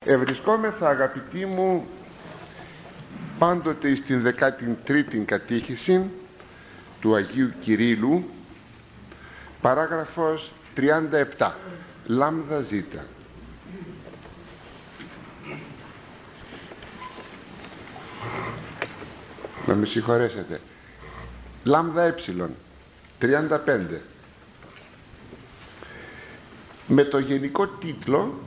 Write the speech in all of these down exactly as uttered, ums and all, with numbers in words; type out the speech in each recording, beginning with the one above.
Ευρισκόμεθα, αγαπητοί μου, πάντοτε στην δεκάτη τρίτη κατήχηση του Αγίου Κυρίλλου, παράγραφος τριάντα επτά, λάμδα ζήτα. Να με συγχωρέσετε, λάμδα έψιλον τριάντα πέντε, με το γενικό τίτλο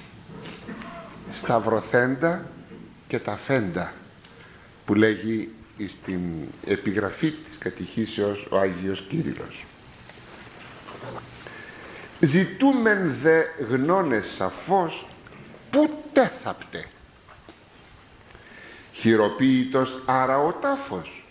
«Σταυρωθέντα και τα φέντα», που λέγει στην επιγραφή της κατηχήσεως ο Άγιος Κύριλλος. «Ζητούμεν δε γνώνες σαφώς, πού τέθαπτε, χειροποίητος άρα ο τάφος».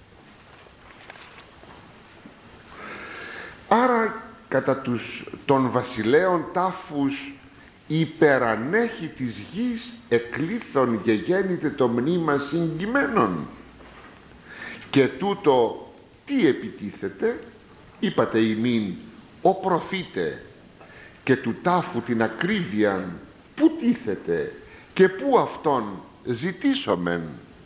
Άρα κατά τους των βασιλέων τάφους υπερανέχει της γης εκλήθων και γέννηται το μνήμα συγκειμένων. Και τούτο τι επιτίθεται, είπατε ημίν, ο προφήτε, και του τάφου την ακρίβειαν πού τίθεται και πού αυτόν ζητήσομεν.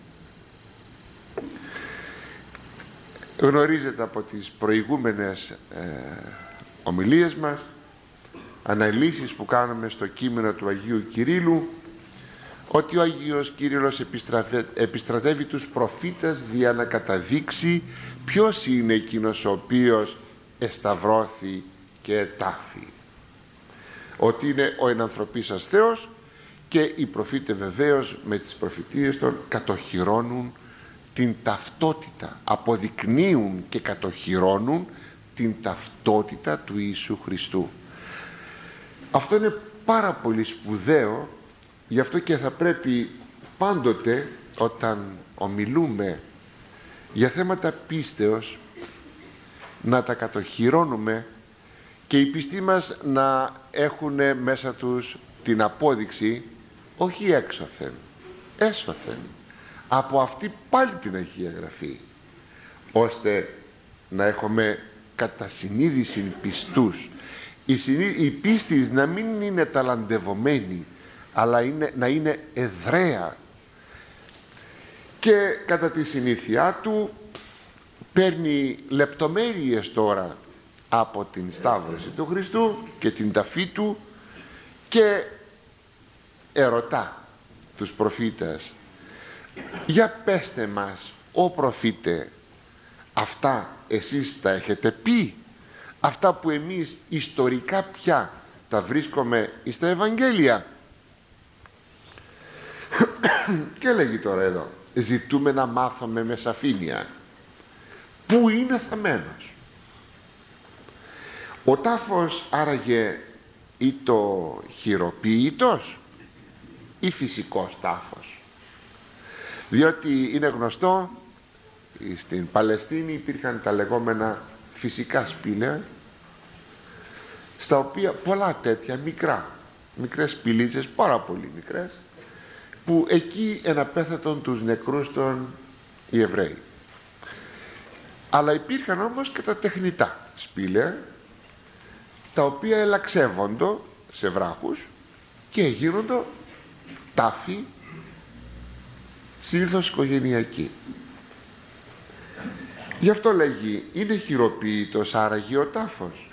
Γνωρίζετε από τις προηγούμενες ε, ομιλίες μας, αναλύσεις που κάνουμε στο κείμενο του Αγίου Κυρίλλου, ότι ο Άγιος Κύριλλος επιστρατεύει τους προφήτες για να καταδείξει ποιος είναι εκείνος ο οποίος εσταυρώθη και ετάφη, ότι είναι ο ενανθρωπίσας Θεός, και οι προφήτες βεβαίως με τις προφητείες των κατοχυρώνουν την ταυτότητα, αποδεικνύουν και κατοχυρώνουν την ταυτότητα του Ιησού Χριστού. Αυτό είναι πάρα πολύ σπουδαίο, γι' αυτό και θα πρέπει πάντοτε όταν ομιλούμε για θέματα πίστεως να τα κατοχυρώνουμε και οι πιστοί μας να έχουν μέσα τους την απόδειξη, όχι έξωθεν, έσωθεν, από αυτή πάλι την Αγία Γραφή, ώστε να έχουμε κατά συνείδηση πιστούς. Η, συνή... η πίστη να μην είναι ταλαντευωμένη, αλλά είναι... να είναι εδραία, και κατά τη συνήθειά του παίρνει λεπτομέρειες τώρα από την Σταύρωση του Χριστού και την ταφή του, και ερωτά τους προφήτες, για πέστε μας, ο προφήτε, αυτά εσείς τα έχετε πει, αυτά που εμείς ιστορικά πια τα βρίσκουμε στα Ευαγγέλια? Και λέγει τώρα εδώ, ζητούμε να μάθουμε με σαφήνεια πού είναι θαμένος. Ο τάφος άραγε ή το χειροποίητος ή φυσικός τάφος? Διότι είναι γνωστό, στην Παλαιστίνη υπήρχαν τα λεγόμενα φυσικά σπήλαια, στα οποία πολλά τέτοια μικρά μικρές σπηλίτσες, πάρα πολύ μικρές, που εκεί εναπέθατον τους νεκρούς των οι Εβραίοι. Αλλά υπήρχαν όμως και τα τεχνητά σπήλαια, τα οποία ελαξεύοντο σε βράχους και γίνοντο τάφοι, συνήθως οικογενειακοί. Γι' αυτό λέγει, είναι χειροποίητος άραγε ο τάφος?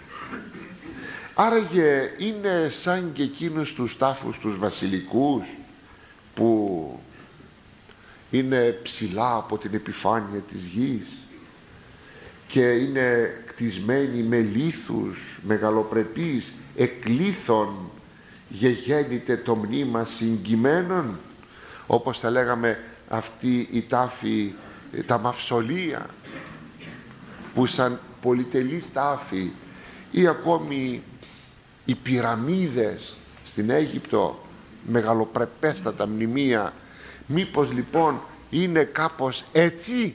Άραγε είναι σαν και εκείνους τους τάφους τους βασιλικούς, που είναι ψηλά από την επιφάνεια της γης και είναι κτισμένοι με λίθους μεγαλοπρεπείς, εκλήθων γεγέννηται το μνήμα συγκειμένων, όπως θα λέγαμε αυτή η τάφη, τα μαυσολία, που σαν πολυτελείς τάφοι, ή ακόμη οι πυραμίδες στην Αίγυπτο, μεγαλοπρεπέστατα μνημεία. Μήπως λοιπόν είναι κάπως έτσι?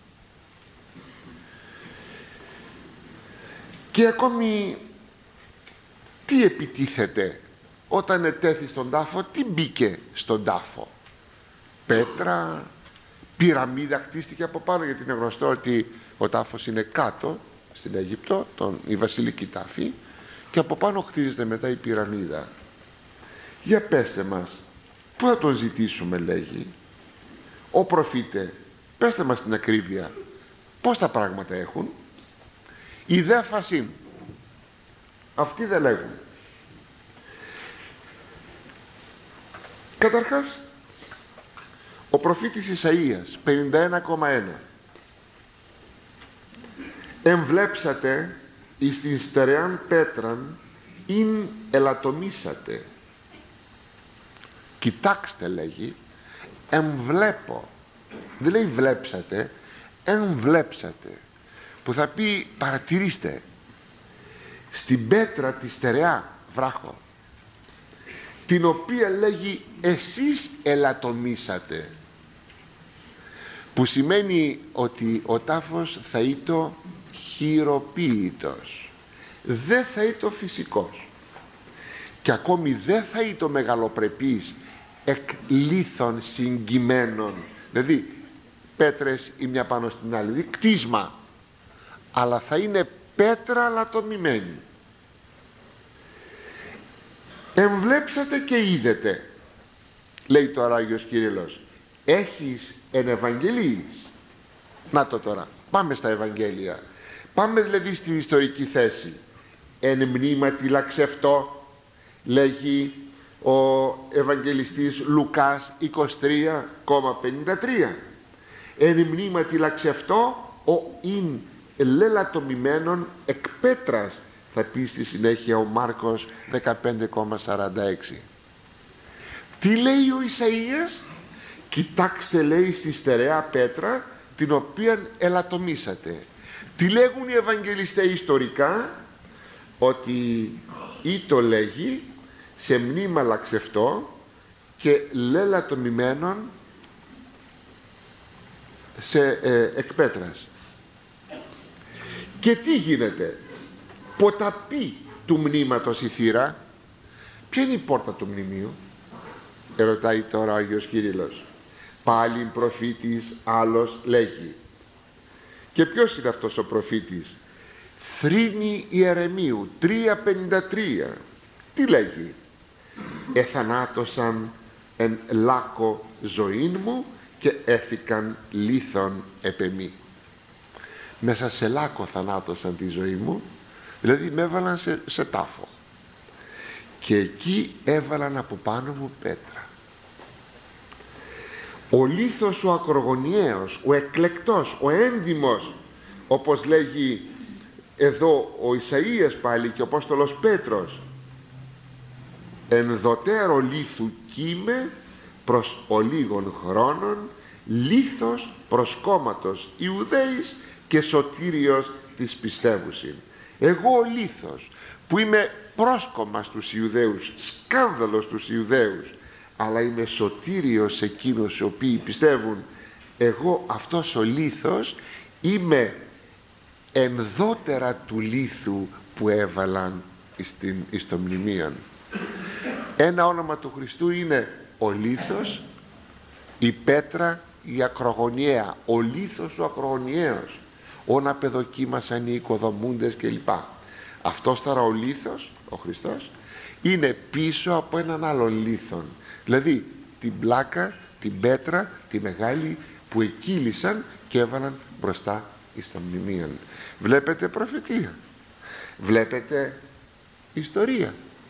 Και ακόμη τι επιτίθεται όταν ετέθη στον τάφο? Τι μπήκε στον τάφο? Πέτρα, πυραμίδα χτίστηκε από πάνω, γιατί είναι γνωστό ότι ο τάφος είναι κάτω στην Αίγυπτο, τον, η βασιλική τάφη, και από πάνω χτίζεται μετά η πυραμίδα. Για πέστε μας, Πού θα τον ζητήσουμε, λέγει? Ο προφήτε, πέστε μας την ακρίβεια, πως τα πράγματα έχουν? Η δε φασίν, αυτοί δεν λέγουν. Καταρχάς, ο προφήτης Ισαΐας πενήντα ένα κόμμα ένα, εμβλέψατε εις την στερεάν πέτραν ειν ελαττωμήσατε. Κοιτάξτε, λέγει, εμβλέπω, δεν λέει βλέψατε, εμβλέψατε, που θα πει παρατηρήστε, στην πέτρα τη στερεά βράχο, την οποία, λέγει, εσείς ελαττωμήσατε, που σημαίνει ότι ο τάφος θα είτο χειροποίητος, δεν θα είτο φυσικός, και ακόμη δεν θα είτο μεγαλοπρεπής εκ λίθων συγκειμένων, δηλαδή πέτρες η μια πάνω στην άλλη, δηλαδή κτίσμα, αλλά θα είναι πέτρα λατομημένη. Εμβλέψατε και είδετε, λέει τώρα ο Άγιος Κύριλλος, έχεις εν Ευαγγελίης. Να το τώρα, πάμε στα Ευαγγέλια, πάμε δηλαδή στην ιστορική θέση. Εν μνήματι λαξευτό, λέγει ο Ευαγγελιστής Λουκάς είκοσι τρία κόμμα πενήντα τρία, εν μνήματι λαξευτό ο ειν λελατομημένων εκ πέτρας, θα πει στη συνέχεια ο Μάρκος δεκαπέντε κόμμα σαράντα έξι. Τι λέει ο Ισαΐας? Κοιτάξτε, λέει, στη στερεά πέτρα την οποία ελαττωμήσατε. Τι λέγουν οι Ευαγγελιστές ιστορικά? Ότι ή το λέγει σε μνήμα λαξευτό και λελαττωμημένων σε ε, εκ πέτρας. Και τι γίνεται? Ποταπή του μνήματος η θύρα. Ποια είναι η πόρτα του μνημείου? Ερωτάει τώρα ο Άγιος Κύριλλος. Πάλι προφήτης άλλος λέγει. Και ποιος είναι αυτός ο προφήτης? Θρήνη Ιερεμίου τρία πενήντα τρία. Τι λέγει? Εθανάτωσαν εν λάκκο ζωήν μου και έθηκαν λίθον επεμή. Μέσα σε λάκκο θανάτωσαν τη ζωή μου, δηλαδή με έβαλαν σε, σε τάφο, και εκεί έβαλαν από πάνω μου πέτρα. Ο λίθος ο ακρογωνιαίος, ο εκλεκτός, ο έντιμος, όπως λέγει εδώ ο Ισαΐας πάλι και ο Απόστολος Πέτρος, εν δοτέρο λίθου κείμε προς ολίγων χρόνων, λίθος προς κόμματος Ιουδαίης και σωτήριος της πιστεύουσιν. Εγώ ο λίθος που είμαι πρόσκομα στους Ιουδαίους, σκάνδαλος στους Ιουδαίους, αλλά είμαι σωτήριος εκείνους οι οποίοι πιστεύουν, εγώ αυτός ο λίθος είμαι ενδότερα του λίθου που έβαλαν στην, στο μνημείον. Ένα όνομα του Χριστού είναι ο λίθος, η πέτρα, η ακρογωνιαία, ο λίθος ο ακρογωνιαίος, όνα παιδοκίμασαν οι οικοδομούντες κλπ. Αυτός τώρα ο λίθος, ο Χριστός, είναι πίσω από έναν άλλον λίθον, δηλαδή την πλάκα, την πέτρα, τη μεγάλη που εκκύλησαν και έβαλαν μπροστά στο μνημείον. Βλέπετε προφητεία, βλέπετε ιστορία.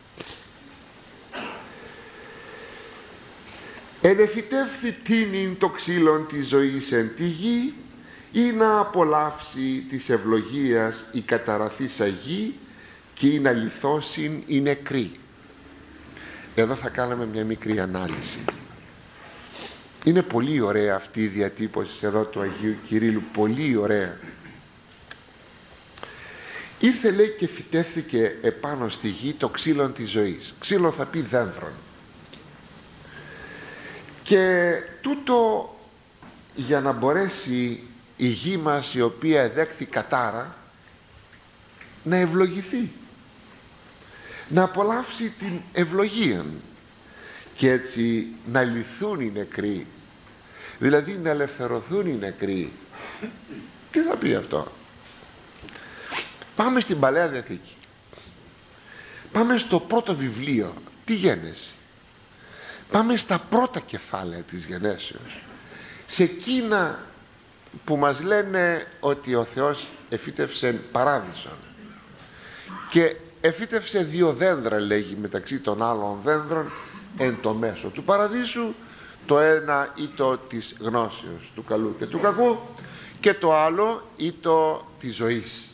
Ενεφυτεύθη τίνην το ξύλον της ζωής εν τη γη, ή να απολαύσει της ευλογίας η καταραθήσα γη, και ή να λιθώσιν η νεκρή. Εδώ θα κάναμε μια μικρή ανάλυση. Είναι πολύ ωραία αυτή η διατύπωση εδώ του Αγίου Κυρίλλου, πολύ ωραία. Ήρθε, λέει, και φυτεύθηκε επάνω στη γη το ξύλον της ζωής. Ξύλο θα πει δένδρον. Και τούτο για να μπορέσει η γη μας, η οποία εδέχθη κατάρα, να ευλογηθεί, να απολαύσει την ευλογία, και έτσι να λυθούν οι νεκροί, δηλαδή να ελευθερωθούν οι νεκροί. Τι θα πει αυτό? Πάμε στην Παλαιά Διαθήκη, πάμε στο πρώτο βιβλίο, τη Γένεση. Πάμε στα πρώτα κεφάλαια της γενέσεως, σε εκείνα που μας λένε ότι ο Θεός εφύτευσε παράδεισον και εφύτευσε δύο δέντρα, λέγει, μεταξύ των άλλων δέντρων εν το μέσο του παραδείσου, το ένα ήτο της γνώσεως του καλού και του κακού και το άλλο ήτο της ζωής.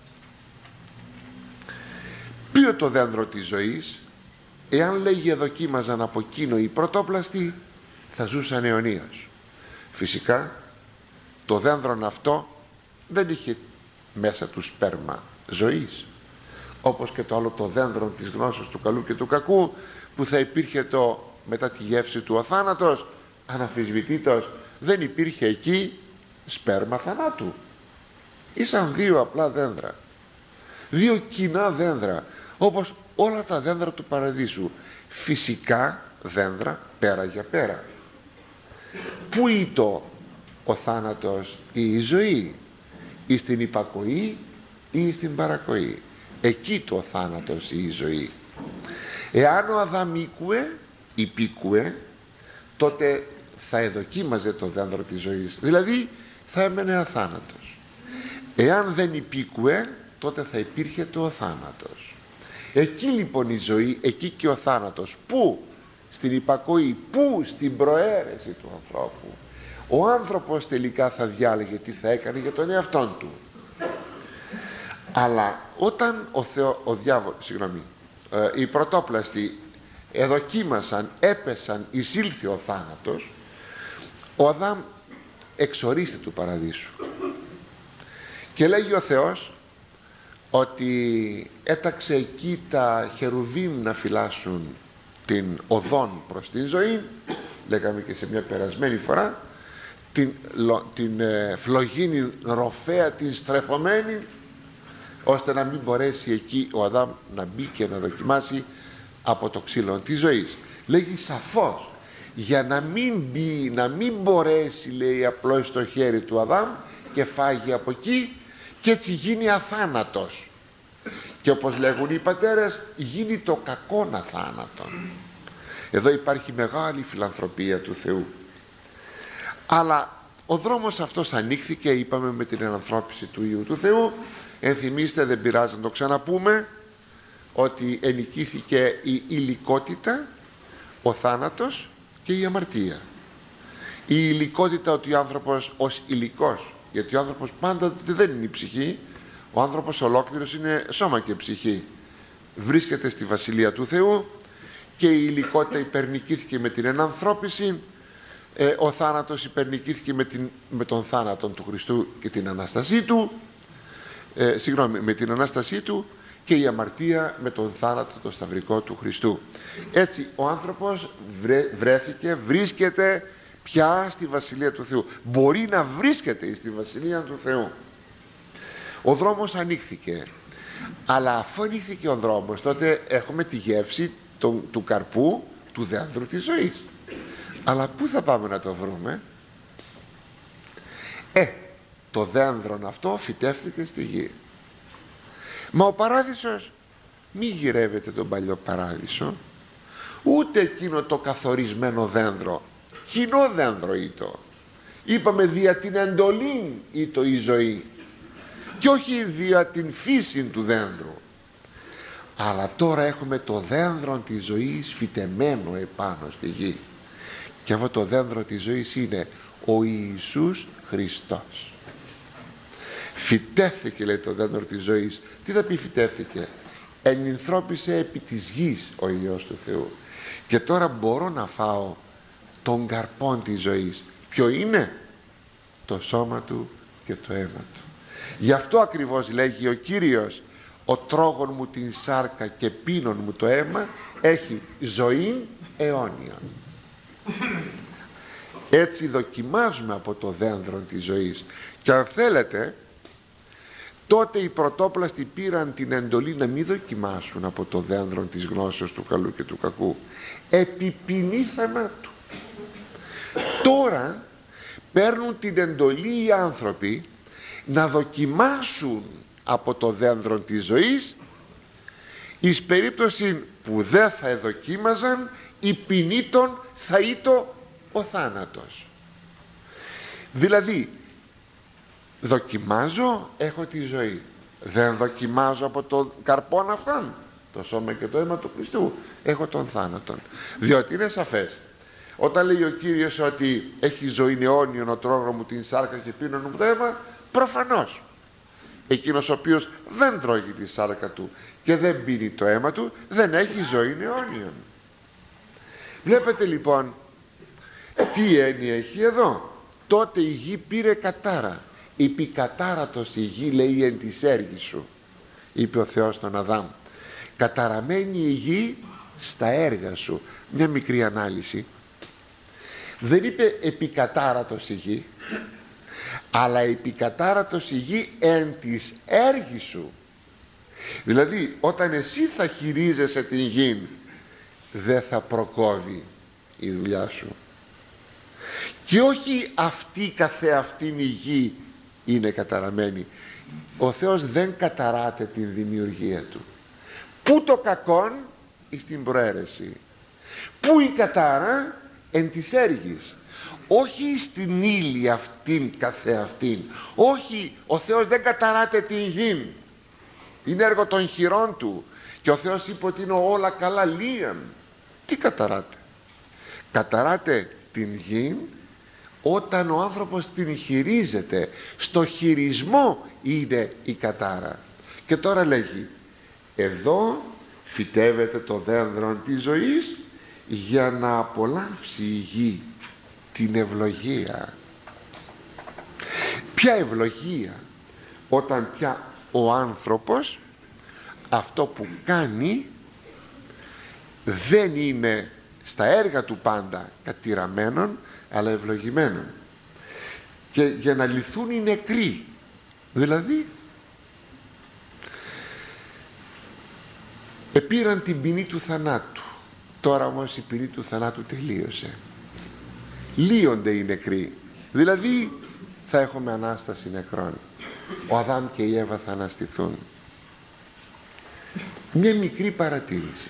Ποιο το δέντρο της ζωής? Εάν, λέγει, εδοκίμαζαν από εκείνο οι πρωτόπλαστοι, θα ζούσαν αιωνίως. Φυσικά το δένδρον αυτό δεν είχε μέσα του σπέρμα ζωής, όπως και το άλλο το δένδρον της γνώσης του καλού και του κακού, που θα υπήρχε το μετά τη γεύση του ο θάνατος, αναμφισβητήτως δεν υπήρχε εκεί σπέρμα θανάτου. Ήσαν δύο απλά δένδρα, δύο κοινά δένδρα, όπως όλα τα δένδρα του παραδείσου, φυσικά δένδρα πέρα για πέρα. Πού ήτο ο θάνατος ή η ζωή? Ή στην υπακοή ή στην παρακοή? Εκεί το θάνατος ή η ζωή. Εάν ο Αδάμ ήκουε, υπήκουε, τότε θα εδοκίμαζε το δέντρο της ζωής, δηλαδή θα έμενε αθάνατος. Εάν δεν υπήκουε, τότε θα υπήρχε το ο θάνατος. Εκεί λοιπόν η ζωή, εκεί και ο θάνατος. Πού? Στην υπακοή. Πού? Στην προαίρεση του ανθρώπου. Ο άνθρωπος τελικά θα διάλεγε τι θα έκανε για τον εαυτόν του. Αλλά όταν ο Θεό, ο διάβολος, συγγνώμη, ε, οι πρωτόπλαστοι εδοκίμασαν, έπεσαν, εισήλθε ο θάνατος, ο Αδάμ εξορίστε του παραδείσου και λέγει ο Θεός ότι έταξε εκεί τα χερουβίμ να φυλάσσουν την οδόν προς την ζωή, λέγαμε και σε μια περασμένη φορά, την, την ε, φλογίνη ροφέα την στρεφωμένη, ώστε να μην μπορέσει εκεί ο Αδάμ να μπει και να δοκιμάσει από το ξύλο της ζωής. Λέγει σαφώς, για να μην μπει, να μην μπορέσει, λέει, απλώς στο χέρι του Αδάμ και φάγει από εκεί και έτσι γίνει αθάνατος. Και όπως λέγουν οι πατέρες, γίνει το κακόν αθάνατον. Εδώ υπάρχει μεγάλη φιλανθρωπία του Θεού. Αλλά ο δρόμος αυτός ανοίχθηκε, είπαμε, με την ενανθρώπιση του Υιού του Θεού. Ενθυμίστε, δεν πειράζει να το ξαναπούμε, ότι ενικήθηκε η υλικότητα, ο θάνατος και η αμαρτία. Η υλικότητα, ότι ο άνθρωπος ως υλικός, γιατί ο άνθρωπος πάντα δεν είναι η ψυχή, ο άνθρωπος ολόκληρος είναι σώμα και ψυχή, βρίσκεται στη Βασιλεία του Θεού, και η υλικότητα υπερνικήθηκε με την ενανθρώπιση, ε, ο θάνατος υπερνικήθηκε με, την, με τον θάνατο του Χριστού και την Ανάστασή του, ε, συγγνώμη, με την Ανάστασή του, και η αμαρτία με τον θάνατο το σταυρικό του Χριστού. Έτσι ο άνθρωπος βρέ, βρέθηκε, βρίσκεται πια στη Βασιλεία του Θεού. Μπορεί να βρίσκεται στη Βασιλεία του Θεού. Ο δρόμος ανοίχθηκε, αλλά αφού ανοίχθηκε ο δρόμος, τότε έχουμε τη γεύση του, του καρπού του δέντρου της ζωής. Αλλά πού θα πάμε να το βρούμε? Ε, το δένδρον αυτό φυτεύτηκε στη γη. Μα ο παράδεισος μη γυρεύεται τον παλιό παράδεισο, ούτε εκείνο το καθορισμένο δέντρο, κοινό δέντρο ήτο. Είπαμε δια την εντολή ήτο η ζωή, και όχι δια την φύση του δένδρου. Αλλά τώρα έχουμε το δένδρο της ζωής φυτεμένο επάνω στη γη, και αυτό το δένδρο της ζωής είναι ο Ιησούς Χριστός. Φυτεύθηκε, λέει, το δέντρο της ζωής. Τι θα πει φυτεύθηκε? Ενυνθρώπισε επί της γης ο Υιός του Θεού, και τώρα μπορώ να φάω τον καρπόν της ζωής. Ποιο είναι? Το σώμα του και το αίμα του. Γι' αυτό ακριβώς λέγει ο Κύριος, ο τρώγων μου την σάρκα και πίνων μου το αίμα έχει ζωή αιώνια. Έτσι δοκιμάζουμε από το δένδρο της ζωής. Και αν θέλετε, τότε οι πρωτόπλαστοι πήραν την εντολή να μην δοκιμάσουν από το δένδρο της γνώσεως του καλού και του κακού, επί ποινή θανάτου. Τώρα παίρνουν την εντολή οι άνθρωποι να δοκιμάσουν από το δένδρο της ζωής, εις περίπτωση που δεν θα εδοκίμαζαν η ποινή των θα ήτο ο θάνατος. Δηλαδή δοκιμάζω, έχω τη ζωή. Δεν δοκιμάζω από το καρπόν αυτόν, το σώμα και το αίμα του Χριστού, έχω τον θάνατον. Διότι είναι σαφές, όταν λέει ο Κύριος ότι έχει ζωή αιώνιον ο τρόγρο μου την σάρκα και πίνον μου το αίμα, προφανώς εκείνος ο οποίος δεν τρώγει τη σάρκα του και δεν πίνει το αίμα του, δεν έχει ζωή αιώνιον. Βλέπετε λοιπόν τι έννοια έχει εδώ. Τότε η γη πήρε κατάρα. Υπηκατάρατος η γη, λέει, εν της έργης σου, είπε ο Θεός στον Αδάμ. Καταραμένη η γη στα έργα σου. Μια μικρή ανάλυση. Δεν είπε επικατάρατος η γη, αλλά επικατάρατος η γη εν της έργης σου. Δηλαδή όταν εσύ θα χειρίζεσαι την γη, δεν θα προκόβει η δουλειά σου. Και όχι αυτή καθεαυτήν η γη είναι καταραμένη. Ο Θεός δεν καταράται την δημιουργία του. Πού το κακόν εις την προαίρεση. Πού η κατάρα εν της έργης. Όχι στην ύλη αυτήν καθεαυτήν. Όχι, ο Θεός δεν καταράται την γη. Είναι έργο των χειρών του. Και ο Θεός είπε ότι είναι όλα καλά λίαν. Τι καταράται? Καταράται την γη όταν ο άνθρωπος την χειρίζεται. Στο χειρισμό είναι η κατάρα. Και τώρα λέγει, εδώ φυτεύεται το δένδρο της ζωής για να απολαύσει η γη την ευλογία. Ποια ευλογία? Όταν πια ο άνθρωπος αυτό που κάνει δεν είναι στα έργα του πάντα κατηραμένων, αλλά ευλογημένων. Και για να λυθούν οι νεκροί, δηλαδή επήραν την ποινή του θανάτου. Τώρα όμως η ποινή του θανάτου τελείωσε. Λύονται οι νεκροί. Δηλαδή θα έχουμε Ανάσταση νεκρών. Ο Αδάμ και η Εύα θα αναστηθούν. Μια μικρή παρατήρηση.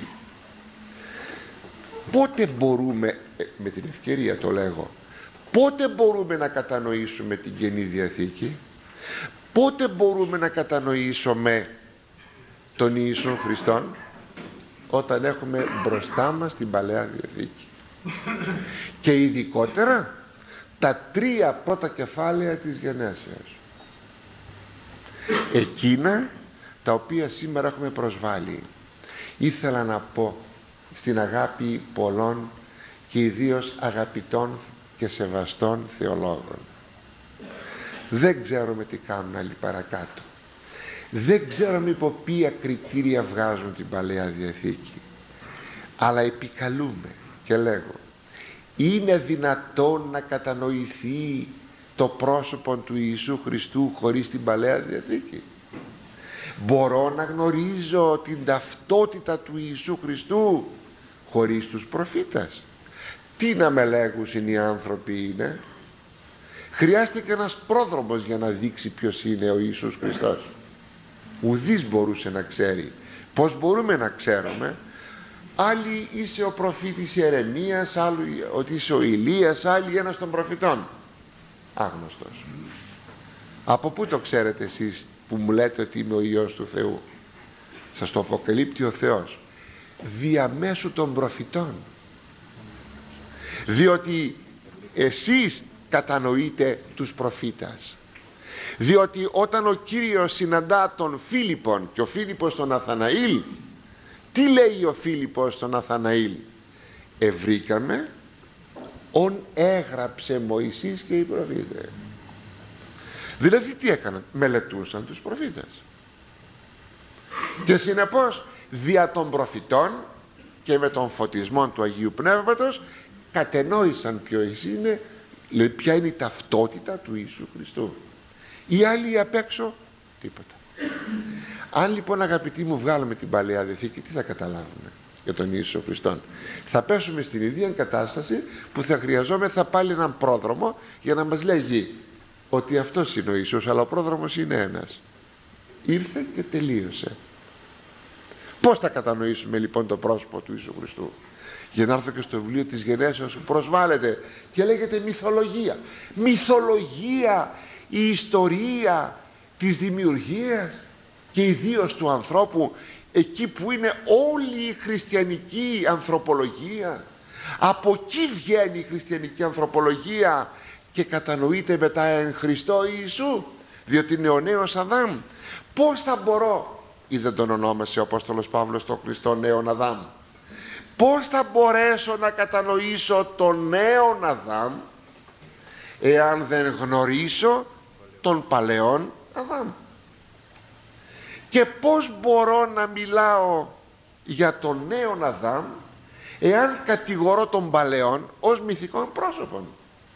Πότε μπορούμε, με την ευκαιρία το λέγω, πότε μπορούμε να κατανοήσουμε την Καινή Διαθήκη? Πότε μπορούμε να κατανοήσουμε τον Ιησού Χριστόν? Όταν έχουμε μπροστά μας την Παλαιά Διαθήκη. Και ειδικότερα τα τρία πρώτα κεφάλαια της Γενέσεως. Εκείνα τα οποία σήμερα έχουμε προσβάλει. Ήθελα να πω στην αγάπη πολλών και ιδίως αγαπητών και σεβαστών θεολόγων. Δεν ξέρουμε τι κάνουν άλλοι παρακάτω. Δεν ξέρουμε υπό ποια κριτήρια βγάζουν την Παλαιά Διαθήκη. Αλλά επικαλούμε και λέγω, είναι δυνατόν να κατανοηθεί το πρόσωπο του Ιησού Χριστού χωρίς την Παλαιά Διαθήκη? Μπορώ να γνωρίζω την ταυτότητα του Ιησού Χριστού χωρίς τους προφήτας? Τι να με λέγουσιν οι άνθρωποι είναι? Χρειάστηκε ένας πρόδρομος για να δείξει ποιος είναι ο Ιησούς Χριστός. Ουδής μπορούσε να ξέρει. Πως μπορούμε να ξέρουμε? Άλλοι είσαι ο προφήτης Ιερεμίας, άλλοι ότι είσαι ο Ηλίας, άλλοι ένας των προφητών. Άγνωστος. Από πού το ξέρετε εσείς που μου λέτε ότι είμαι ο Υιός του Θεού? Σας το αποκαλύπτει ο Θεός διαμέσου των προφητών. Διότι εσείς κατανοείτε τους προφήτας. Διότι όταν ο Κύριος συναντά τον Φίλιππον και ο Φίλιππος τον Ναθαναήλ, τι λέει ο Φίλιππος στον Ναθαναήλ? Ευρήκαμε ον έγραψε Μωυσής και οι προφήτες. Δηλαδή τι έκαναν? Μελετούσαν τους προφήτες. Και συνεπώς δια των προφητών και με τον φωτισμό του Αγίου Πνεύματος κατενόησαν ποιος είναι, λέει, ποια είναι η ταυτότητα του Ιησού Χριστού. Οι άλλοι απ' έξω τίποτα. Αν λοιπόν, αγαπητοί μου, βγάλουμε την Παλαιά Διαθήκη, τι θα καταλάβουμε για τον Ιησού Χριστόν? Θα πέσουμε στην ίδια κατάσταση που θα χρειαζόμεθα πάλι έναν πρόδρομο για να μας λέγει ότι αυτός είναι ο Ιησούς, αλλά ο πρόδρομος είναι ένας. Ήρθε και τελείωσε. Πώς θα κατανοήσουμε λοιπόν το πρόσωπο του Ιησού Χριστού? για να έρθω και στο βιβλίο της Γενέσεως που προσβάλλεται και λέγεται μυθολογία. Μυθολογία, η ιστορία της δημιουργίας και ιδίως του ανθρώπου, εκεί που είναι όλη η χριστιανική ανθρωπολογία. Από εκεί βγαίνει η χριστιανική ανθρωπολογία και κατανοείται μετά εν Χριστώ Ιησού, διότι είναι ο νέος Αδάμ. Πώς θα μπορώ, ή δεν τον ονόμασε ο Απόστολος Παύλος τον Χριστό νέον Αδάμ, πώς θα μπορέσω να κατανοήσω τον νέον Αδάμ εάν δεν γνωρίσω τον παλαιόν Αδάμ? Και πώς μπορώ να μιλάω για τον νέον Αδάμ εάν κατηγορώ τον παλαιόν ως μυθικών πρόσωπον?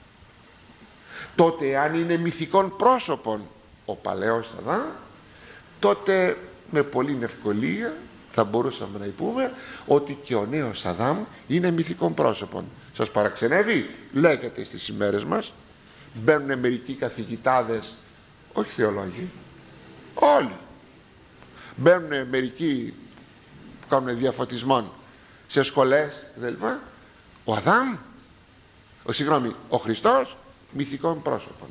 Τότε αν είναι μυθικών πρόσωπον ο παλαιός Αδάμ, τότε με πολύ ευκολία θα μπορούσαμε να πούμε ότι και ο νέος Αδάμ είναι μυθικών πρόσωπον. Σας παραξενεύει? Λέγεται στις ημέρες μας, μπαίνουν μερικοί καθηγητάδες, όχι θεολόγοι, όλοι μπαίνουν μερικοί που κάνουν διαφωτισμόν σε σχολές δηλαδή, ο Αδάμ, ο, συγγνώμη, ο Χριστός μυθικών πρόσωπων.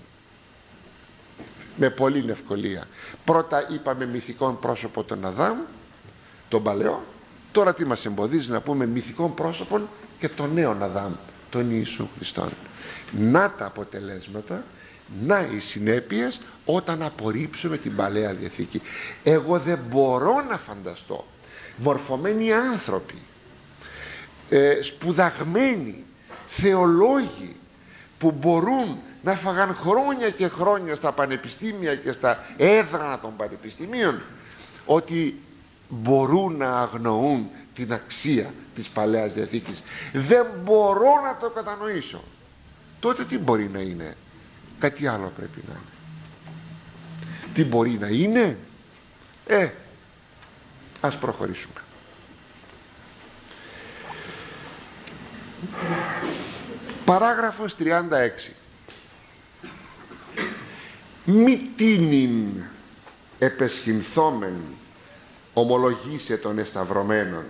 Με πολύ ευκολία. Πρώτα είπαμε μυθικών πρόσωπο τον Αδάμ, τον παλαιό. Τώρα τι μας εμποδίζει να πούμε μυθικών πρόσωπων και τον νέον Αδάμ, τον Ιησού Χριστόν? Να τα αποτελέσματα, να οι συνέπειες όταν απορρίψουμε την Παλαιά Διαθήκη. Εγώ δεν μπορώ να φανταστώ μορφωμένοι άνθρωποι, ε, σπουδαγμένοι θεολόγοι που μπορούν να φαγαν χρόνια και χρόνια στα πανεπιστήμια και στα έδρανα των πανεπιστημίων, ότι μπορούν να αγνοούν την αξία της Παλαιάς Διαθήκης. Δεν μπορώ να το κατανοήσω. Τότε τι μπορεί να είναι? Κάτι άλλο πρέπει να είναι. Τι μπορεί να είναι? Ε, ας προχωρήσουμε. Παράγραφος τριάντα έξι. Μη τίνην επεσχυνθόμεν ομολογήσε των εσταυρωμένων.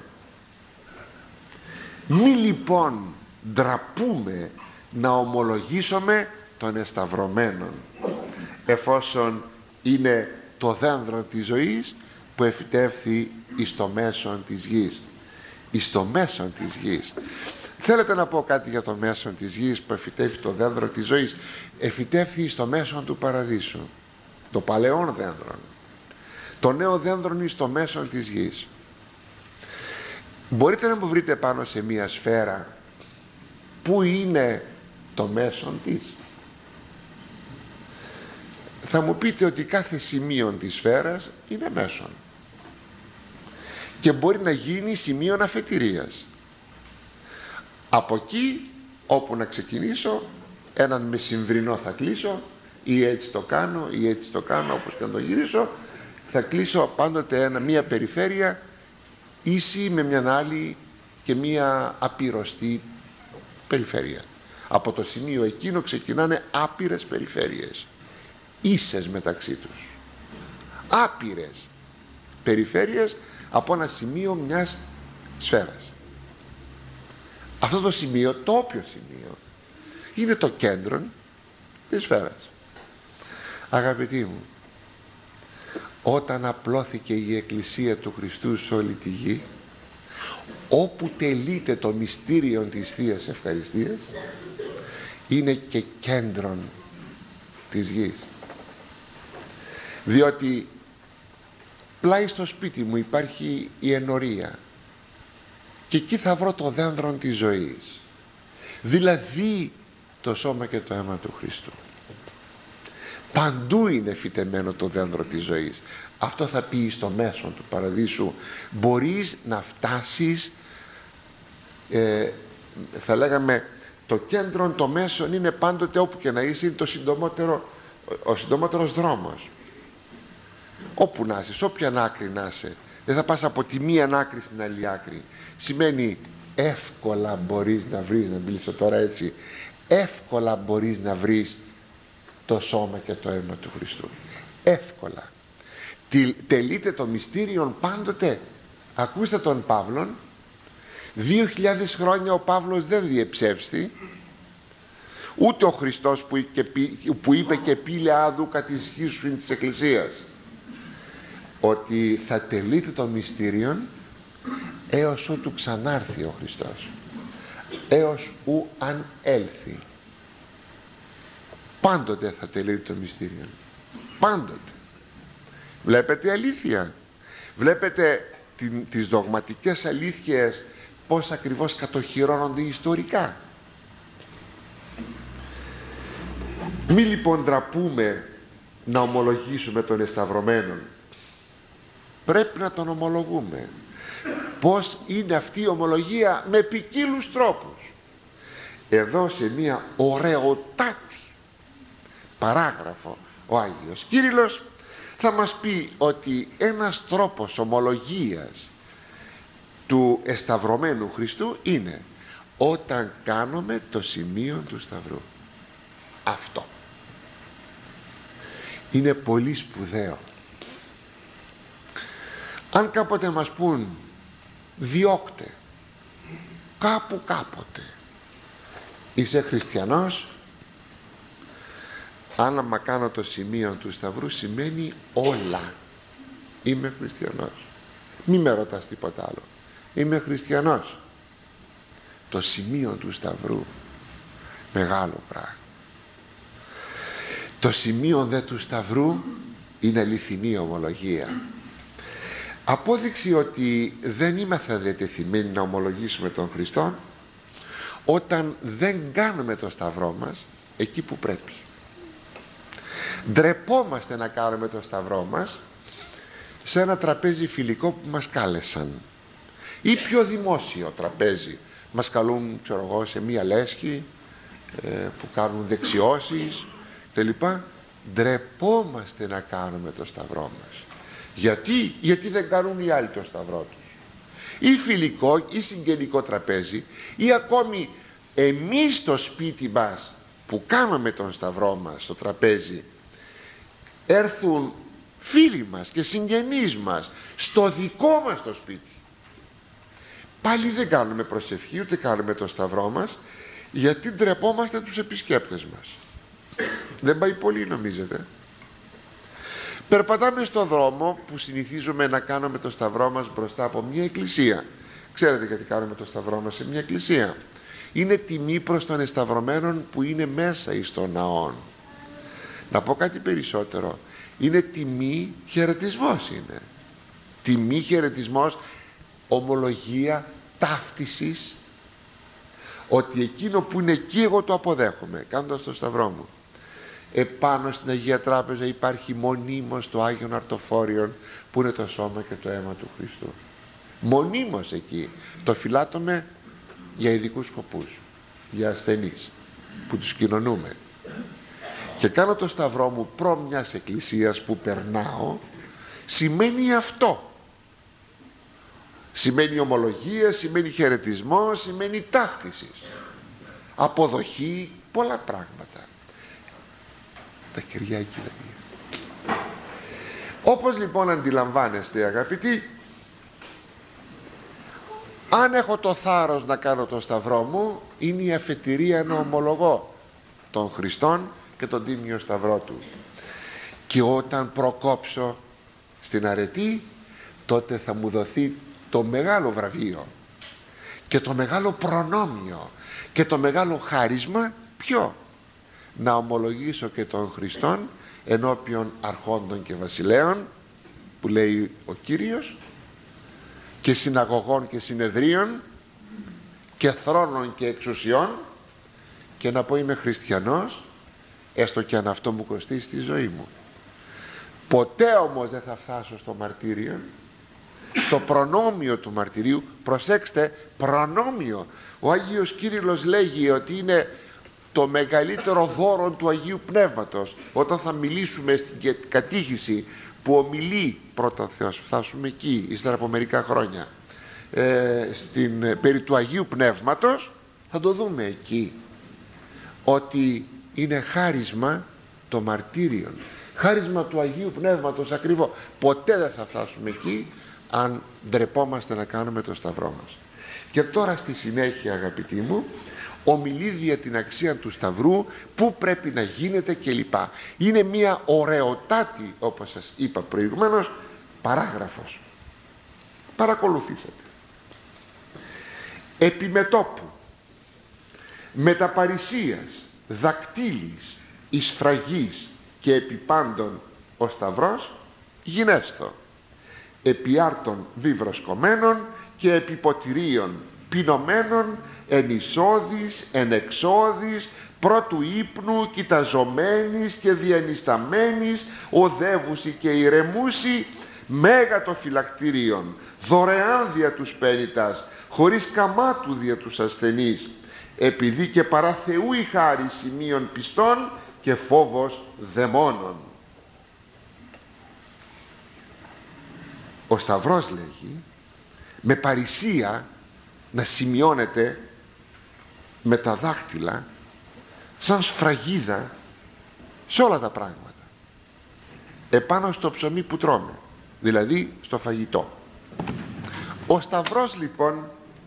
Μη λοιπόν ντραπούμε να ομολογήσουμε των εσταυρωμένων, εφόσον είναι το δένδρο της ζωής που εφυτεύθη εις το μέσον της γης. Εις το μέσον της γης. Θέλετε να πω κάτι για το μέσον της γης που εφυτεύει το δένδρο της ζωής? Εφυτεύθη στο μέσον του παραδείσου, το παλαιόν δένδρο. Το νέο δένδρο είναι στο μέσον της γης. Μπορείτε να μου βρείτε πάνω σε μία σφαίρα που είναι το μέσον της? Θα μου πείτε ότι κάθε σημείο της σφαίρας είναι μέσον και μπορεί να γίνει σημείο αφετηρίας. Από εκεί όπου να ξεκινήσω, έναν μεσημβρινό θα κλείσω, ή έτσι το κάνω ή έτσι το κάνω, όπως και να το γυρίσω, θα κλείσω πάντοτε ένα, μία περιφέρεια ίση με μια άλλη και μία απειροστή περιφέρεια. Από το σημείο εκείνο ξεκινάνε άπειρες περιφέρειες, ίσες μεταξύ τους, άπειρες περιφέρειες από ένα σημείο μιας σφαίρας. Αυτό το σημείο, το όποιο σημείο, είναι το κέντρο της σφαίρας. Αγαπητοί μου, όταν απλώθηκε η Εκκλησία του Χριστού σε όλη τη γη, όπου τελείται το μυστήριο της Θείας Ευχαριστίας, είναι και κέντρον της γης. Διότι πλάι στο σπίτι μου υπάρχει η ενορία και εκεί θα βρω το δένδρο της ζωής, δηλαδή το σώμα και το αίμα του Χριστού. Παντού είναι φυτεμένο το δένδρο της ζωής. Αυτό θα πει στο μέσον του παραδείσου. Μπορείς να φτάσεις, ε, θα λέγαμε, το κέντρο, το μέσον είναι πάντοτε όπου και να είσαι, είναι το συντομότερο, ο συντομότερος δρόμος. Όπου να είσαι, όποια άκρη να είσαι, δεν θα πας από τη μία άκρη στην άλλη άκρη. Σημαίνει εύκολα μπορείς να βρεις, να μιλήσω τώρα έτσι, εύκολα μπορείς να βρεις το σώμα και το αίμα του Χριστού. Εύκολα. Τελείται το μυστήριο πάντοτε. Ακούστε τον Παύλον, Δύο χιλιάδες χρόνια ο Παύλος δεν διεψεύστη, ούτε ο Χριστός που, και, που είπε και πήλε άδου κατ' ισχύσιν της Εκκλησίας, ότι θα τελείται το μυστήριον έως ότου ξανάρθει ο Χριστός, έως ου αν έλθει. Πάντοτε θα τελείται το μυστήριο, πάντοτε. Βλέπετε αλήθεια, βλέπετε την, τις δογματικές αλήθειες πως ακριβώς κατοχυρώνονται ιστορικά. Μη λοιπόν ντραπούμε να ομολογήσουμε τον εσταυρωμένον, πρέπει να τον ομολογούμε. Πως είναι αυτή η ομολογία? Με ποικίλους τρόπους. Εδώ σε μια ωραιοτάτη παράγραφο ο Άγιος Κύριλλος θα μας πει ότι ένας τρόπος ομολογίας του εσταυρωμένου Χριστού είναι όταν κάνουμε το σημείο του Σταυρού. Αυτό είναι πολύ σπουδαίο. Αν κάποτε μας πούν διώκτε κάπου κάποτε, είσαι χριστιανός, αν άμα κάνω το σημείο του Σταυρού σημαίνει όλα, είμαι χριστιανός. Μη με ρωτάς τίποτα άλλο, είμαι χριστιανός. Το σημείο του Σταυρού, μεγάλο πράγμα. Το σημείο δε του Σταυρού είναι αληθινή ομολογία. Απόδειξη ότι δεν είμαστε διατεθειμένοι να ομολογήσουμε τον Χριστό όταν δεν κάνουμε το Σταυρό μας εκεί που πρέπει. Ντρεπόμαστε να κάνουμε το Σταυρό μας σε ένα τραπέζι φιλικό που μας κάλεσαν, ή πιο δημόσιο τραπέζι, μας καλούν, ξέρω εγώ, σε μία λέσχη ε, που κάνουν δεξιώσεις κλπ. Ντρεπόμαστε να κάνουμε το Σταυρό μας. Γιατί? Γιατί δεν κάνουν οι άλλοι το Σταυρό τους. Ή φιλικό ή συγγενικό τραπέζι, ή ακόμη εμείς στο σπίτι μας που κάνουμε τον Σταυρό μας στο τραπέζι, έρθουν φίλοι μας και συγγενείς μας στο δικό μας το σπίτι, πάλι δεν κάνουμε προσευχή ούτε κάνουμε το Σταυρό μας, γιατί ντρεπόμαστε τους επισκέπτες μας. Δεν πάει πολύ, νομίζετε? Περπατάμε στον δρόμο που συνηθίζουμε να κάνουμε το Σταυρό μας μπροστά από μια εκκλησία. Ξέρετε γιατί κάνουμε το Σταυρό μας σε μια εκκλησία? Είναι τιμή προς τον εσταυρωμένον που είναι μέσα εις τον ναόν. Να πω κάτι περισσότερο, είναι τιμή, χαιρετισμός είναι. Τιμή, χαιρετισμός, ομολογία ταύτισης ότι εκείνο που είναι εκεί εγώ το αποδέχομαι κάνοντας το Σταυρό μου. Επάνω στην Αγία Τράπεζα υπάρχει μονίμως το Άγιον Αρτοφόριον που είναι το σώμα και το αίμα του Χριστού. Μονίμως εκεί το φυλάττουμε για ειδικούς σκοπούς, για ασθενείς που τους κοινωνούμε. Και κάνω το Σταυρό μου προ μιας εκκλησίας που περνάω, σημαίνει αυτό. Σημαίνει ομολογία, σημαίνει χαιρετισμό, σημαίνει ταύτιση, αποδοχή, πολλά πράγματα. Τα Κυριακή δηλαδή. Όπως λοιπόν αντιλαμβάνεστε αγαπητοί, αν έχω το θάρρος να κάνω το Σταυρό μου, είναι η αφετηρία να ομολογώ τον Χριστόν και τον Τίμιο Σταυρό του. Και όταν προκόψω στην αρετή, τότε θα μου δοθεί το μεγάλο βραβείο και το μεγάλο προνόμιο και το μεγάλο χάρισμα. Ποιο? Να ομολογήσω και τον Χριστόν ενώπιον αρχόντων και βασιλέων, που λέει ο Κύριος, και συναγωγών και συνεδρίων και θρόνων και εξουσιών, και να πω είμαι χριστιανός, έστω και αν αυτό μου κοστίσει τη ζωή μου. Ποτέ όμως δεν θα φτάσω στο μαρτύριο, στο προνόμιο του μαρτυρίου. Προσέξτε, προνόμιο. Ο Άγιος Κύριλλος λέγει ότι είναι το μεγαλύτερο δώρο του Αγίου Πνεύματος. Όταν θα μιλήσουμε στην κατήχηση που ομιλεί πρώτα Θεός, φτάσουμε εκεί ύστερα από μερικά χρόνια, ε, στην, περί του Αγίου Πνεύματος, θα το δούμε εκεί ότι είναι χάρισμα το μαρτύριο, χάρισμα του Αγίου Πνεύματος ακριβώς. Ποτέ δεν θα φτάσουμε εκεί αν ντρεπόμαστε να κάνουμε το Σταυρό μας. Και τώρα στη συνέχεια, αγαπητοί μου, ομιλεί για την αξία του Σταυρού, πού πρέπει να γίνεται κλπ. Είναι μια ωραιοτάτη, όπως σας είπα προηγουμένως, παράγραφος. Παρακολουθήσατε. Επιμετώπου, μεταπαρισίας, δακτύλης, εισφραγής και επιπάντων ο Σταυρός γινέστο, επί άρτων βιβροσκομένων και επί ποτηρίων πινωμένων, εν εισόδης, εν εξόδης, πρώτου ύπνου κοιταζομένης και διανισταμένης, οδεύουσι και ηρεμούσι, μέγατο φυλακτήριον, δωρεάν δια τους πένητας, χωρίς καμάτου δια τους ασθενείς, επειδή και παρά Θεού η χάρη σημείων πιστών και φόβος δαιμόνων. Ο Σταυρός, λέγει, με παρησία να σημειώνεται με τα δάχτυλα σαν σφραγίδα σε όλα τα πράγματα, επάνω στο ψωμί που τρώμε, δηλαδή στο φαγητό. Ο Σταυρός λοιπόν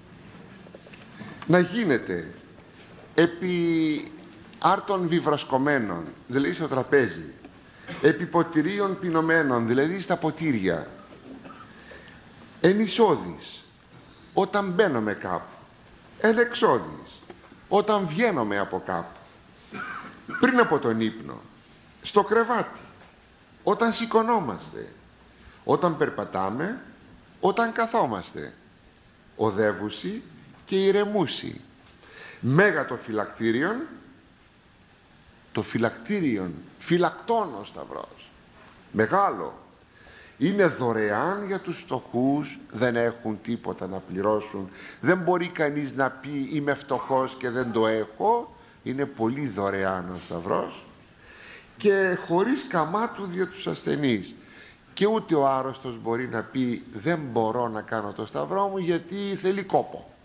να γίνεται επί άρτων βιβροσκομένων, δηλαδή στο τραπέζι, επί ποτηρίων πινωμένων, δηλαδή στα ποτήρια, εν εισόδης, όταν μπαίνουμε κάπου, εν εξόδης, όταν βγαίνουμε από κάπου, πριν από τον ύπνο, στο κρεβάτι, όταν σηκωνόμαστε, όταν περπατάμε, όταν καθόμαστε, οδεύουσι και ηρεμούσι, μέγατο φυλακτήριον, το φυλακτήριον, φυλακτών ο Σταυρός, μεγάλο, είναι δωρεάν για τους φτωχούς, δεν έχουν τίποτα να πληρώσουν, δεν μπορεί κανείς να πει είμαι φτωχός και δεν το έχω, είναι πολύ δωρεάν ο Σταυρός, και χωρίς καμάτου δια τους ασθενείς. Και ούτε ο άρρωστος μπορεί να πει δεν μπορώ να κάνω το Σταυρό μου γιατί θέλει κόπο.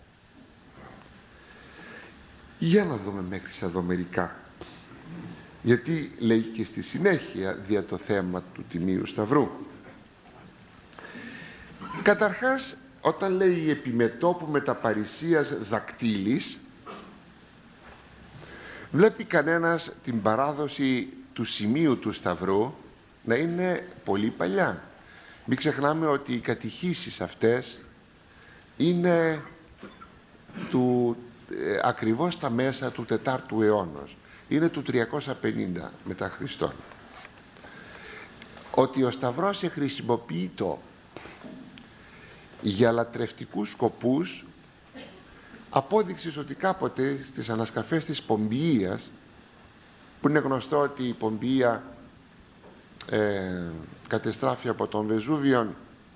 Για να δούμε μέχρι εδώ μερικά, γιατί λέει και στη συνέχεια δια το θέμα του Τιμίου Σταυρού. Καταρχάς, όταν λέει επιμετώπου μεταπαρισίας δακτύλης, βλέπει κανένας την παράδοση του σημείου του Σταυρού να είναι πολύ παλιά. Μην ξεχνάμε ότι οι κατηχήσεις αυτές είναι του, ε, ακριβώς στα μέσα του τετάρτου αιώνος, είναι του τριακόσια πενήντα μετά Χριστόν. Ότι ο Σταυρός χρησιμοποιείται για λατρευτικούς σκοπούς, απόδειξης ότι κάποτε στις ανασκαφές της Πομπιείας, που είναι γνωστό ότι η Πομπιεία ε, κατεστράφει από τον Βεζούβιον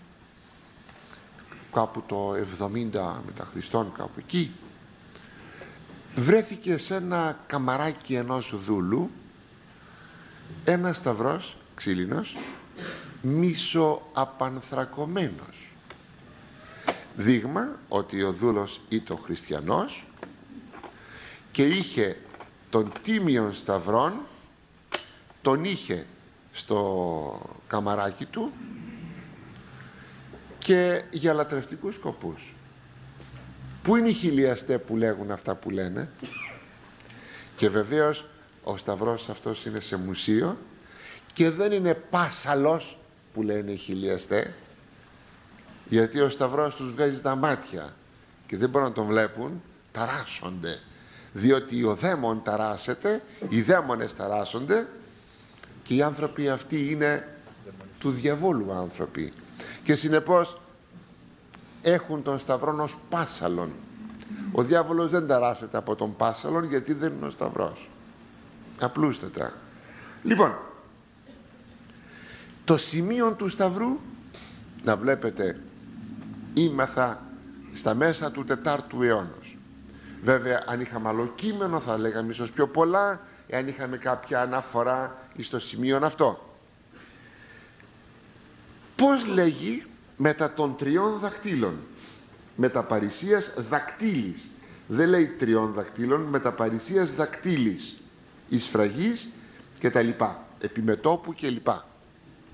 κάπου το εβδομήντα μετά Χριστόν, κάπου εκεί, βρέθηκε σε ένα καμαράκι ενός δούλου ένα σταυρός ξύλινος μισοαπανθρακωμένος, δείγμα ότι ο δούλος ήταν χριστιανός και είχε τον τίμιον σταυρόν, τον είχε στο καμαράκι του και για λατρευτικούς σκοπούς. Πού είναι οι χιλιαστέ που λέγουν αυτά που λένε? Και βεβαίως ο σταυρός αυτός είναι σε μουσείο και δεν είναι πάσαλος που λένε οι χιλιαστέ, γιατί ο σταυρός τους βγάζει τα μάτια και δεν μπορούν να τον βλέπουν, ταράσσονται, διότι ο δαίμον ταράσσεται, οι δαίμονες ταράσσονται και οι άνθρωποι αυτοί είναι του διαβόλου άνθρωποι και συνεπώς έχουν τον σταυρόν ως πάσαλον. Ο διάβολος δεν ταράσσεται από τον πάσαλον γιατί δεν είναι ο σταυρός, απλούστατα. Λοιπόν, το σημείο του σταυρού να βλέπετε ήμαθα στα μέσα του τετάρτου αιώνος. Βέβαια αν είχαμε άλλο κείμενο θα λέγαμε ίσως πιο πολλά, εάν είχαμε κάποια αναφορά στο σημείο αυτό. Πώς λέγει? Μετά των τριών δακτύλων, μεταπαρισίας δακτύλης, δεν λέει τριών δακτύλων, μεταπαρισίας δακτύλης, εισφραγής και τα λοιπά, επιμετώπου και λοιπά.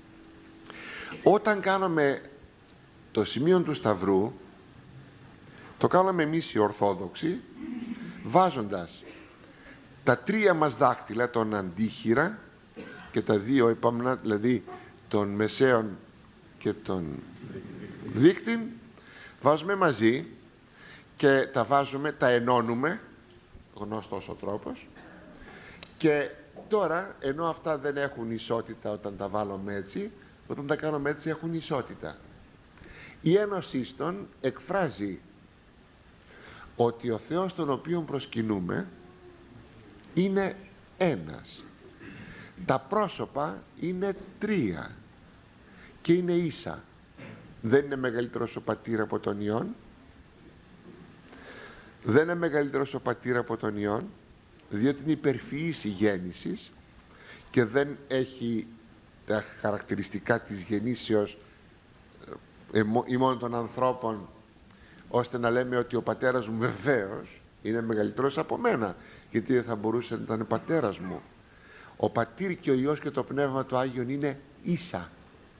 Όταν κάνουμε το σημείο του σταυρού, Το κάναμε εμείς οι Ορθόδοξοι, βάζοντας τα τρία μας δάχτυλα, τον αντίχειρα και τα δύο επόμενα, δηλαδή τον μεσαίον και τον δείκτην, βάζουμε μαζί και τα βάζουμε, τα ενώνουμε, γνωστός ο τρόπος. Και τώρα, ενώ αυτά δεν έχουν ισότητα όταν τα βάλουμε έτσι, όταν τα κάνουμε έτσι έχουν ισότητα. Η ένωση των εκφράζει ότι ο Θεός τον οποίον προσκυνούμε είναι ένας. Τα πρόσωπα είναι τρία και είναι ίσα. Δεν είναι μεγαλύτερος ο πατήρ από τον Υιόν, δεν είναι μεγαλύτερος ο πατήρ από τον Υιόν, διότι είναι υπερφυής η γέννησης και δεν έχει τα χαρακτηριστικά της γεννήσεως ημών των ανθρώπων, ώστε να λέμε ότι ο πατέρας μου βεβαίως είναι μεγαλύτερος από μένα, γιατί δεν θα μπορούσε να ήταν πατέρας μου. Ο πατήρ και ο Υιός και το Πνεύμα του Άγιον είναι ίσα.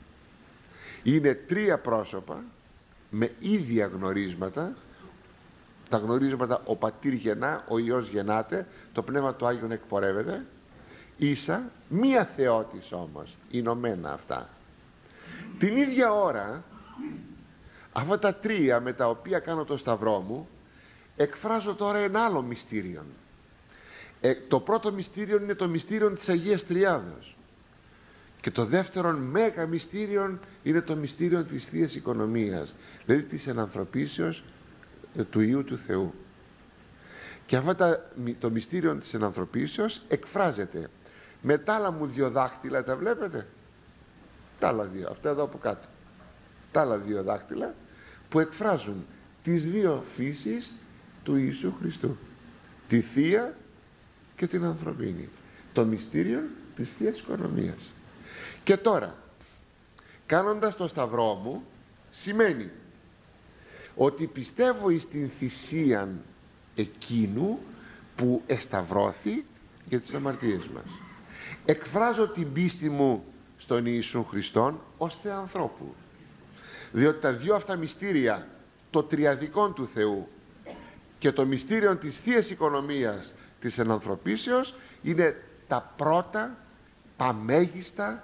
Είναι τρία πρόσωπα με ίδια γνωρίσματα. Τα γνωρίσματα ο πατήρ γεννά, ο Υιός γεννάται, το Πνεύμα του Άγιον εκπορεύεται, ίσα, μία θεότης όμως, ενωμένα αυτά. Την ίδια ώρα αυτά τα τρία με τα οποία κάνω το σταυρό μου, εκφράζω τώρα ένα άλλο μυστήριο. ε, το πρώτο μυστήριο είναι το μυστήριο της Αγίας Τριάδος, και το δεύτερο μέγα μυστήριο είναι το μυστήριο της Θείας Οικονομίας, δηλαδή της ενανθρωπίσεως του Υιού του Θεού. Και αυτό το μυστήριο της ενανθρωπίσεως εκφράζεται με τα άλλα μου δύο δάχτυλα, τα βλέπετε, τα άλλα δύο, αυτά εδώ από κάτω, τα άλλα δύο δάχτυλα που εκφράζουν τις δύο φύσεις του Ιησού Χριστού, τη Θεία και την ανθρωπίνη, το μυστήριο της Θείας Οικονομίας. Και τώρα, κάνοντας το σταυρό μου, σημαίνει ότι πιστεύω εις την θυσίαν εκείνου που εσταυρώθη για τις αμαρτίες μας. Εκφράζω την πίστη μου στον Ιησού Χριστόν ως Θεανθρώπου, διότι τα δυο αυτά μυστήρια, το τριαδικό του Θεού και το μυστήριο της Θείας Οικονομίας της ενανθρωπίσεως, είναι τα πρώτα παμέγιστα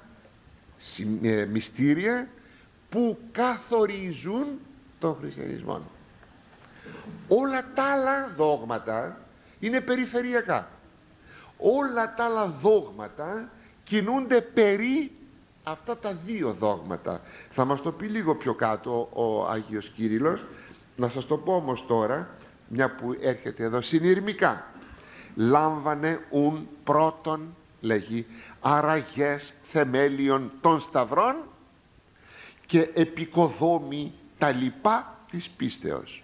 μυστήρια που καθορίζουν τον χριστιανισμό. Όλα τα άλλα δόγματα είναι περιφερειακά. Όλα τα άλλα δόγματα κινούνται περί αυτά τα δύο δόγματα. Θα μας το πει λίγο πιο κάτω ο Άγιος Κύριλλος. Να σας το πω όμως τώρα, μια που έρχεται εδώ συνειρμικά. Λάμβανε ουν πρώτον, λέγει, αραγές θεμέλιων των σταυρών και επικοδόμη τα λοιπά της πίστεως.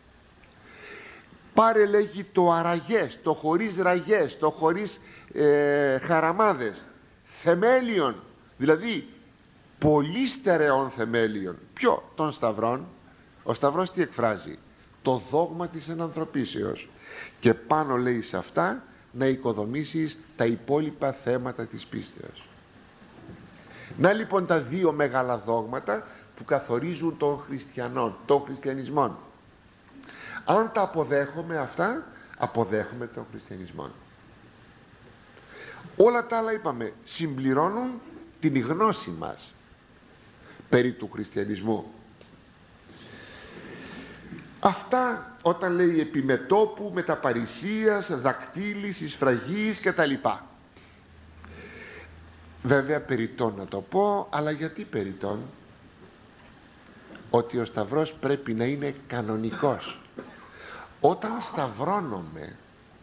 Πάρε, λέγει, το αραγές, το χωρίς ραγές, το χωρίς ε, χαραμάδες, θεμέλιων, δηλαδή πολύ στερεών θεμέλιων. Ποιο? Των σταυρών. Ο σταυρός τι εκφράζει? Το δόγμα της ενανθρωπίσεως. Και πάνω, λέει, σε αυτά να οικοδομήσεις τα υπόλοιπα θέματα της πίστεως. Να λοιπόν τα δύο μεγάλα δόγματα που καθορίζουν τον χριστιανό, τον χριστιανισμό. Αν τα αποδέχομαι αυτά, αποδέχομαι τον χριστιανισμό. Όλα τα άλλα, είπαμε, συμπληρώνουν την γνώση μας περί του χριστιανισμού. Αυτά όταν λέει επιμετώπου, μεταπαρισίας, δακτύλης, εισφραγής και τα λοιπά. Βέβαια περιττόν να το πω, αλλά γιατί περιττόν? Ότι ο σταυρός πρέπει να είναι κανονικός. Όταν σταυρώνομαι,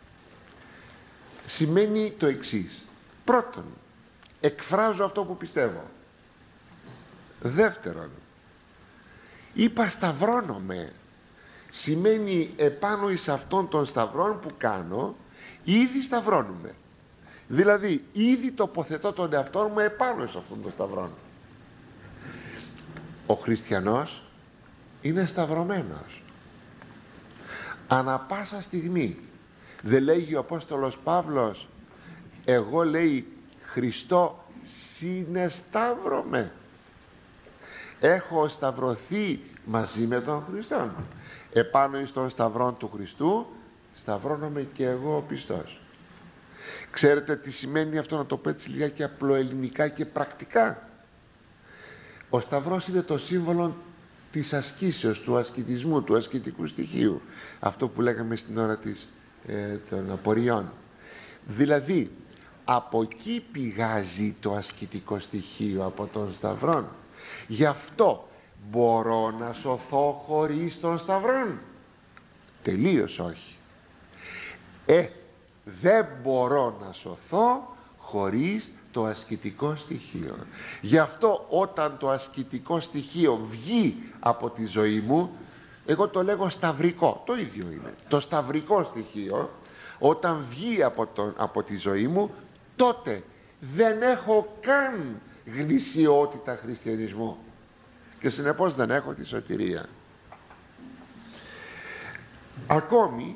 σημαίνει το εξής. Πρώτον, εκφράζω αυτό που πιστεύω. Δεύτερον, είπα σταυρώνομαι, σημαίνει επάνω εις αυτών των σταυρών που κάνω ήδη σταυρώνουμε. Δηλαδή ήδη τοποθετώ τον εαυτό μου επάνω σε αυτόν τον σταυρών. Ο χριστιανός είναι σταυρωμένος ανα πάσα στιγμή. Δεν λέγει ο Απόστολος Παύλος, εγώ, λέει, Χριστό συνεσταύρωμαι, έχω σταυρωθεί μαζί με τον Χριστόν. επάνω εις τον σταυρόν του Χριστού σταυρώνομαι και εγώ ο πιστός. Ξέρετε τι σημαίνει αυτό, να το πω έτσι λιγάκι απλοελληνικά και πρακτικά? Ο σταυρός είναι το σύμβολο της ασκήσεως, του ασκητισμού, του ασκητικού στοιχείου, αυτό που λέγαμε στην ώρα της, ε, των απορριών. Δηλαδή από εκεί πηγάζει το ασκητικό στοιχείο, από τον σταυρόν. Γι' αυτό μπορώ να σωθώ χωρίς τον σταυρόν? Τελείως όχι. Ε, δεν μπορώ να σωθώ χωρίς το ασκητικό στοιχείο. Γι' αυτό όταν το ασκητικό στοιχείο βγει από τη ζωή μου, εγώ το λέγω σταυρικό, το ίδιο είναι. Το σταυρικό στοιχείο όταν βγει από, τον, από τη ζωή μου, τότε δεν έχω καν γνησιότητα χριστιανισμού και συνεπώς δεν έχω τη σωτηρία. Ακόμη,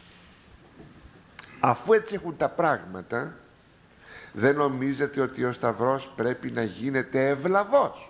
αφού έτσι έχουν τα πράγματα, δεν νομίζετε ότι ο σταυρός πρέπει να γίνεται ευλαβός?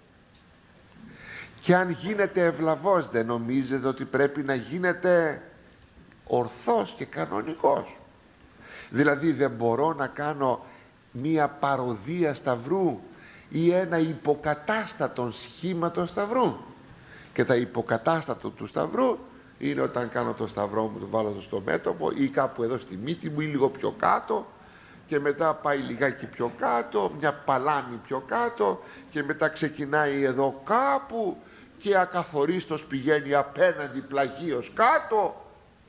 Και αν γίνεται ευλαβός, δεν νομίζετε ότι πρέπει να γίνεται ορθός και κανονικός? Δηλαδή δεν μπορώ να κάνω μία παροδία σταυρού ή ένα υποκατάστατο σχήματο σταυρού? Και τα υποκατάστατο του σταυρού είναι όταν κάνω το σταυρό μου, το βάλω στο μέτωπο ή κάπου εδώ στη μύτη μου ή λίγο πιο κάτω, και μετά πάει λιγάκι πιο κάτω, μια παλάμη πιο κάτω, και μετά ξεκινάει εδώ κάπου και ακαθορίστως πηγαίνει απέναντι πλαγίως κάτω.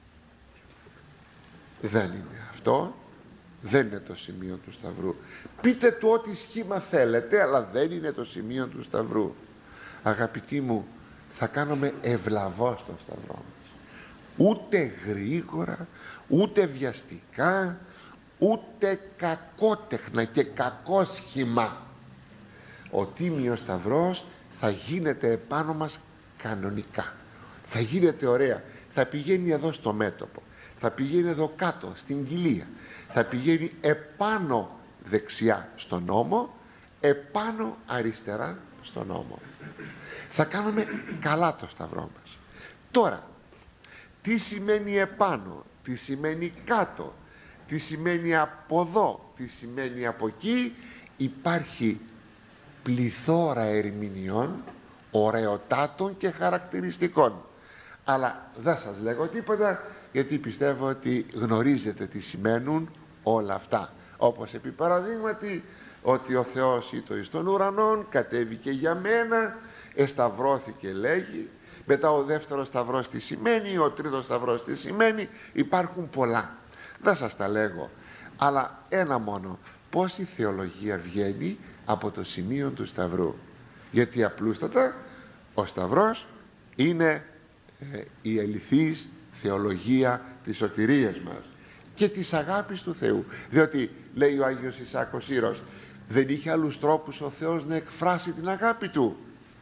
Δεν είναι αυτό, δεν είναι το σημείο του σταυρού. Πείτε του ό,τι σχήμα θέλετε, αλλά δεν είναι το σημείο του σταυρού. Αγαπητοί μου, θα κάνουμε ευλαβώς τον σταυρό μας, ούτε γρήγορα, ούτε βιαστικά, ούτε κακότεχνα και κακό σχήμα. Ο τίμιος σταυρός θα γίνεται επάνω μας κανονικά, θα γίνεται ωραία, θα πηγαίνει εδώ στο μέτωπο, θα πηγαίνει εδώ κάτω στην κοιλία, θα πηγαίνει επάνω δεξιά στον ώμο, επάνω αριστερά στον ώμο. Θα κάνουμε καλά το σταυρό μας. Τώρα, τι σημαίνει επάνω, τι σημαίνει κάτω, τι σημαίνει από εδώ, τι σημαίνει από εκεί? Υπάρχει πληθώρα ερμηνειών, ωραιοτάτων και χαρακτηριστικών, αλλά δεν σας λέγω τίποτα, γιατί πιστεύω ότι γνωρίζετε τι σημαίνουν όλα αυτά. Όπως επί παραδείγματι ότι ο Θεός ήτο εις των ουρανών, κατέβηκε για μένα, εσταυρώθηκε λέγει, μετά ο δεύτερος σταυρός τι σημαίνει, ο τρίτος σταυρός τι σημαίνει, υπάρχουν πολλά, δεν σας τα λέγω, αλλά ένα μόνο, πως η θεολογία βγαίνει από το σημείο του σταυρού, γιατί απλούστατα ο σταυρός είναι ε, η αληθής θεολογία της σωτηρίας μας και της αγάπης του Θεού, διότι λέει ο Άγιος Ισάκος Ήρος, δεν είχε άλλους τρόπους ο Θεός να εκφράσει την αγάπη του?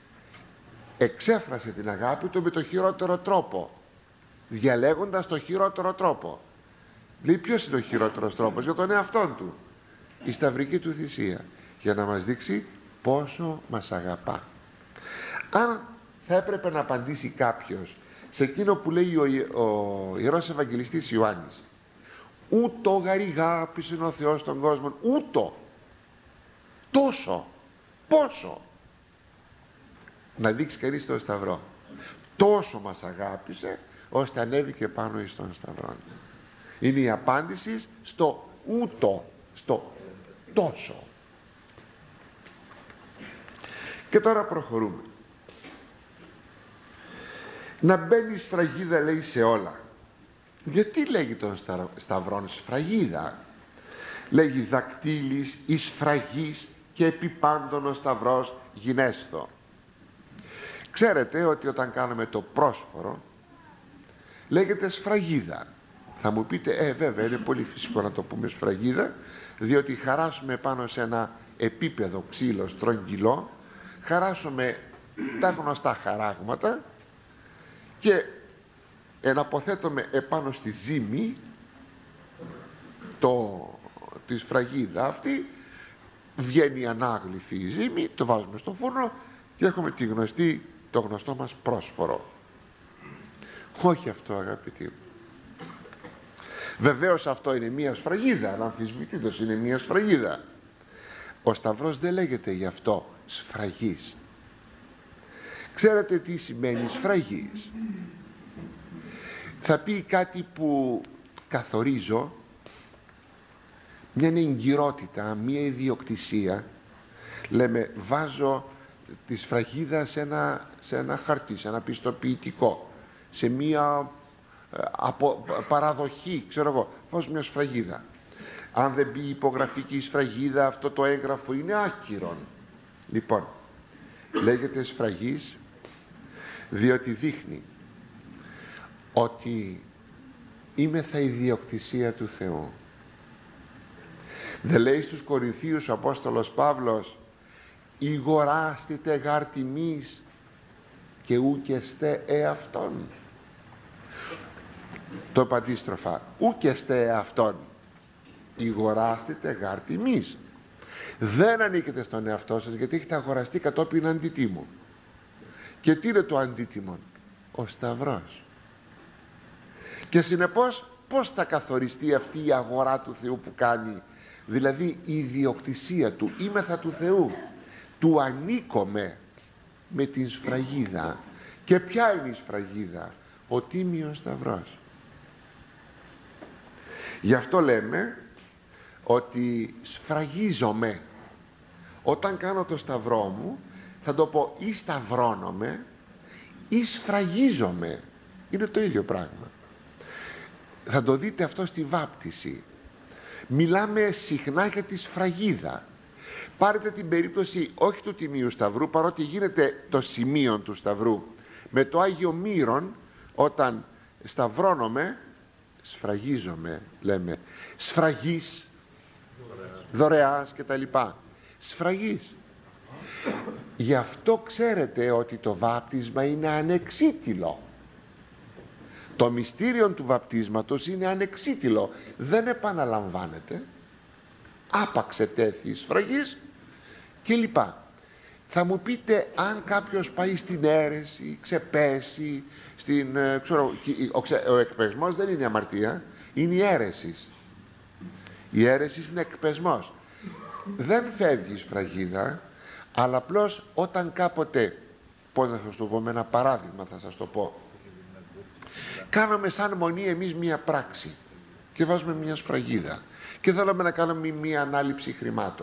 Εξέφρασε την αγάπη του με το χειρότερο τρόπο, διαλέγοντας το χειρότερο τρόπο. Λέει, ποιος είναι ο χειρότερος τρόπος? Για τον εαυτόν του, η σταυρική του θυσία, για να μας δείξει πόσο μας αγαπά. Αν θα έπρεπε να απαντήσει κάποιος σε εκείνο που λέει ο, ο Ιερός Ευαγγελιστής Ιωάννης, ούτω γαριγάπησε ο Θεός τον κόσμο, ούτω, τόσο, πόσο, να δείξει κανείς τον σταυρό, τόσο μας αγάπησε ώστε ανέβηκε πάνω εις τον σταυρό. Είναι η απάντηση στο ούτω, στο τόσο. Και τώρα προχωρούμε. Να μπαίνει σφραγίδα, λέει, σε όλα. Γιατί λέγει τον σταυρόν σφραγίδα? Λέγει δακτύλης εις σφραγής και επί πάντων ο σταυρός γινέσθω. Ξέρετε ότι όταν κάνουμε το πρόσφορο λέγεται σφραγίδα. Θα μου πείτε, ε βέβαια είναι πολύ φυσικό να το πούμε σφραγίδα, διότι χαράσουμε πάνω σε ένα επίπεδο ξύλο στρογγυλό, χαράσουμε τα γνωστά χαράγματα και εναποθέτουμε επάνω στη ζύμη το, τη σφραγίδα αυτή, βγαίνει ανάγλυφη η ζύμη, το βάζουμε στο φούρνο και έχουμε τη γνωστή, το γνωστό μας πρόσφορο. Όχι αυτό, αγαπητοί μου. Βεβαίως αυτό είναι μία σφραγίδα, αλλά αμφισβητήτως είναι μία σφραγίδα. Ο Σταυρός δεν λέγεται γι' αυτό σφραγής. Ξέρετε τι σημαίνει σφραγής? Θα πει κάτι που καθορίζω μια εγκυρότητα, μια ιδιοκτησία. Λέμε βάζω τη σφραγίδα σε ένα, σε ένα χαρτί, σε ένα πιστοποιητικό, σε μια από, παραδοχή, ξέρω εγώ, βάζω μια σφραγίδα. Αν δεν μπει υπογραφική σφραγίδα, αυτό το έγγραφο είναι άκυρον. Λοιπόν, λέγεται σφραγής διότι δείχνει ότι είμαι θα ιδιοκτησία του Θεού. Δεν λέει στους Κορινθίους ο Απόστολος Παύλος, ηγοράστητε γάρ τιμής και ούκεστε εαυτόν? Το αντίστροφα, ούκεστε εαυτόν, ηγοράστητε γάρ τιμής. Δεν ανήκετε στον εαυτό σας, γιατί έχετε αγοραστεί κατόπιν αντιτίμου. Και τι είναι το αντίτιμον? Ο Σταυρός. Και συνεπώς πώς θα καθοριστεί αυτή η αγορά του Θεού που κάνει? Δηλαδή η ιδιοκτησία του, είμεθα του Θεού, του ανήκομαι με την σφραγίδα. Και ποια είναι η σφραγίδα? Ο Τίμιος Σταυρός. Γι' αυτό λέμε ότι σφραγίζομαι. Όταν κάνω το σταυρό μου θα το πω ή σταυρώνομαι ή σφραγίζομαι. Είναι το ίδιο πράγμα. Θα το δείτε αυτό στη βάπτιση. Μιλάμε συχνά για τη σφραγίδα. Πάρετε την περίπτωση όχι του Τιμίου Σταυρού, παρότι γίνεται το σημείο του Σταυρού, με το Άγιο Μύρον, όταν σταυρώνομαι, σφραγίζομαι, λέμε, σφραγής, δωρεάς και τα λοιπά. Σφραγής. Γι' αυτό ξέρετε ότι το βάπτισμα είναι ανεξίτηλο. Το μυστήριο του βαπτίσματος είναι ανεξίτηλο, δεν επαναλαμβάνεται. Άπαξε τέθη σφραγής και λοιπά. Θα μου πείτε, αν κάποιος πάει στην αίρεση, ξεπέσει στην, ξέρω, ο, ο εκπεσμός δεν είναι αμαρτία, είναι η αίρεση. Η αίρεση είναι εκπεσμός. Δεν φεύγει η σφραγίδα, αλλά απλώς όταν κάποτε, πώς να σας το πω, με ένα παράδειγμα θα σας το πω, κάναμε σαν μονή εμείς μία πράξη και βάζουμε μία σφραγίδα και θέλουμε να κάνουμε μία ανάληψη χρημάτων.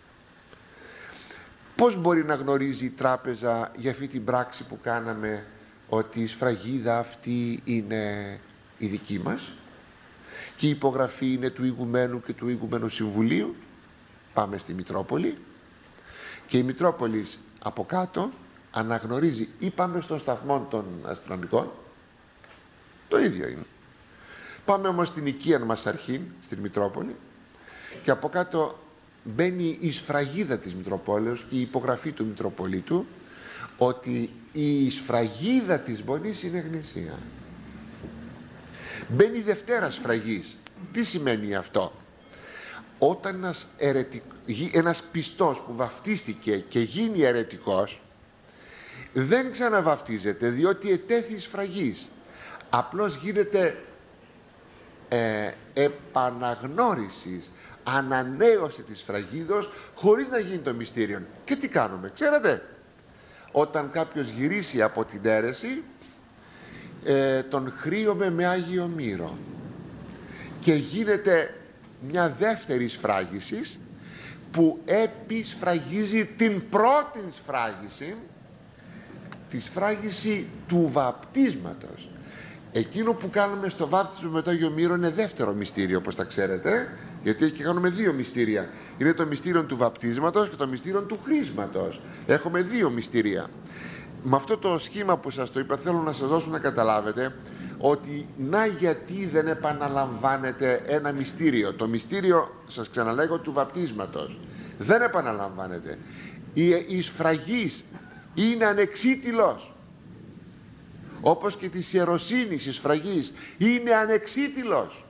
Πώς μπορεί να γνωρίζει η τράπεζα για αυτή την πράξη που κάναμε ότι η σφραγίδα αυτή είναι η δική μας και η υπογραφή είναι του ηγουμένου και του ηγουμένου συμβουλίου? Πάμε στη Μητρόπολη και η Μητρόπολη από κάτω αναγνωρίζει, ή πάμε στον σταθμό των αστυνομικών, το ίδιο είναι. Πάμε όμως στην οικία μας αρχήν, στην Μητρόπολη, και από κάτω μπαίνει η σφραγίδα της Μητροπόλεως και η υπογραφή του Μητροπολίτου ότι η σφραγίδα της Μονής είναι γνησία. Μπαίνει η Δευτέρα σφραγής. Τι σημαίνει αυτό? Όταν ένας, ερετικ... ένας πιστός που βαφτίστηκε και γίνει αιρετικός δεν ξαναβαφτίζεται, διότι ετέθη σφραγής. Απλώς γίνεται ε, επαναγνώρισης, ανανέωση της σφραγίδος, χωρίς να γίνει το μυστήριο. Και τι κάνουμε, ξέρετε? Όταν κάποιος γυρίσει από την αίρεση, ε, τον χρείουμε με Άγιο Μύρο και γίνεται μια δεύτερη σφράγιση που επισφραγίζει την πρώτη σφράγιση, τη σφράγιση του βαπτίσματος. Εκείνο που κάνουμε στο βάπτισμα με το Άγιο Μύρο είναι δεύτερο μυστήριο, όπως τα ξέρετε, γιατί εκεί κάνουμε δύο μυστήρια. Είναι το μυστήριο του βαπτίσματος και το μυστήριο του χρίσματος. Έχουμε δύο μυστήρια. Με αυτό το σχήμα που σας το είπα, θέλω να σας δώσω να καταλάβετε ότι να γιατί δεν επαναλαμβάνεται ένα μυστήριο. Το μυστήριο, σας ξαναλέγω, του βαπτίσματος δεν επαναλαμβάνεται. Η, η σφραγής είναι ανεξίτηλος, όπως και της ιεροσύνης η σφραγής είναι ανεξίτηλος.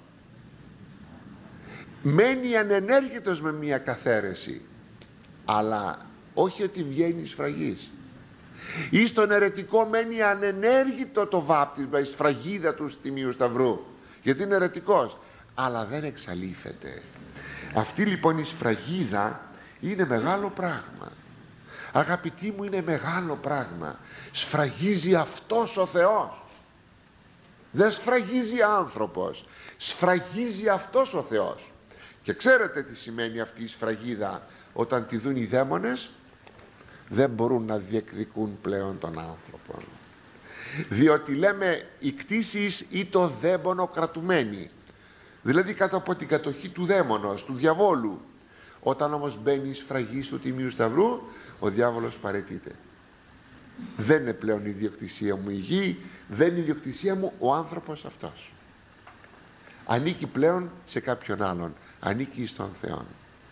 Μένει ανενέργητος με μια καθαίρεση, αλλά όχι ότι βγαίνει η σφραγής. Ή στον αιρετικό μένει ανενέργητο το βάπτισμα, η σφραγίδα του Τιμίου Σταυρού, γιατί είναι αιρετικός, αλλά δεν εξαλείφεται. Αυτή λοιπόν η σφραγίδα είναι μεγάλο πράγμα, αγαπητοί μου, είναι μεγάλο πράγμα. Σφραγίζει αυτός ο Θεός, δεν σφραγίζει άνθρωπος, σφραγίζει αυτός ο Θεός. Και ξέρετε τι σημαίνει αυτή η σφραγίδα? Όταν τη δουν οι δαίμονες, δεν μπορούν να διεκδικούν πλέον τον άνθρωπο, διότι λέμε οι κτήσεις ή το δαίμονο κρατουμένοι, δηλαδή κάτω από την κατοχή του δαίμονος, του διαβόλου. Όταν όμως μπαίνει η σφραγή του Τιμίου Σταυρού, ο διάβολος παραιτείται. Δεν είναι πλέον η ιδιοκτησία μου η γη, δεν είναι η ιδιοκτησία μου ο άνθρωπος αυτός, ανήκει πλέον σε κάποιον άλλον, ανήκει στον Θεό.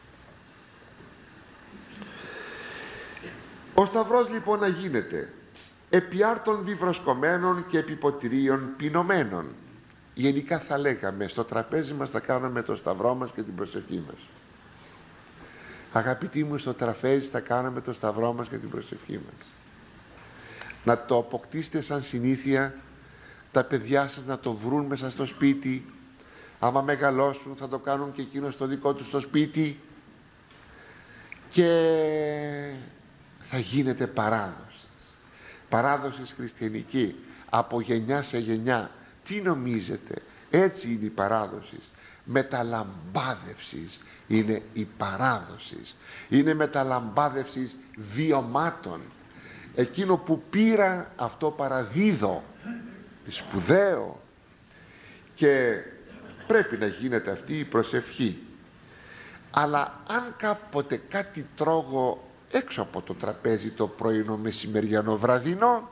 Ο Σταυρός λοιπόν να γίνεται επί άρτων βιβροσκομμένων και επί ποτηρίων πινωμένων. Γενικά θα λέγαμε στο τραπέζι μας θα κάνουμε το Σταυρό μας και την προσευχή μας. Αγαπητοί μου, στο τραπέζι θα κάνουμε το Σταυρό μας και την προσευχή μας. Να το αποκτήσετε σαν συνήθεια, τα παιδιά σας να το βρουν μέσα στο σπίτι, άμα μεγαλώσουν θα το κάνουν και εκείνο στο δικό τους στο σπίτι, και θα γίνεται παράδοση, παράδοση χριστιανική από γενιά σε γενιά. Τι νομίζετε? Έτσι είναι η παράδοση. Μεταλαμπάδευσης είναι η παράδοση, είναι μεταλαμπάδευσης βιωμάτων. Εκείνο που πήρα, αυτό παραδίδω, σπουδαίο, και πρέπει να γίνεται αυτή η προσευχή. Αλλά αν κάποτε κάτι τρώγω έξω από το τραπέζι, το πρωινό, μεσημεριανό, βραδινό,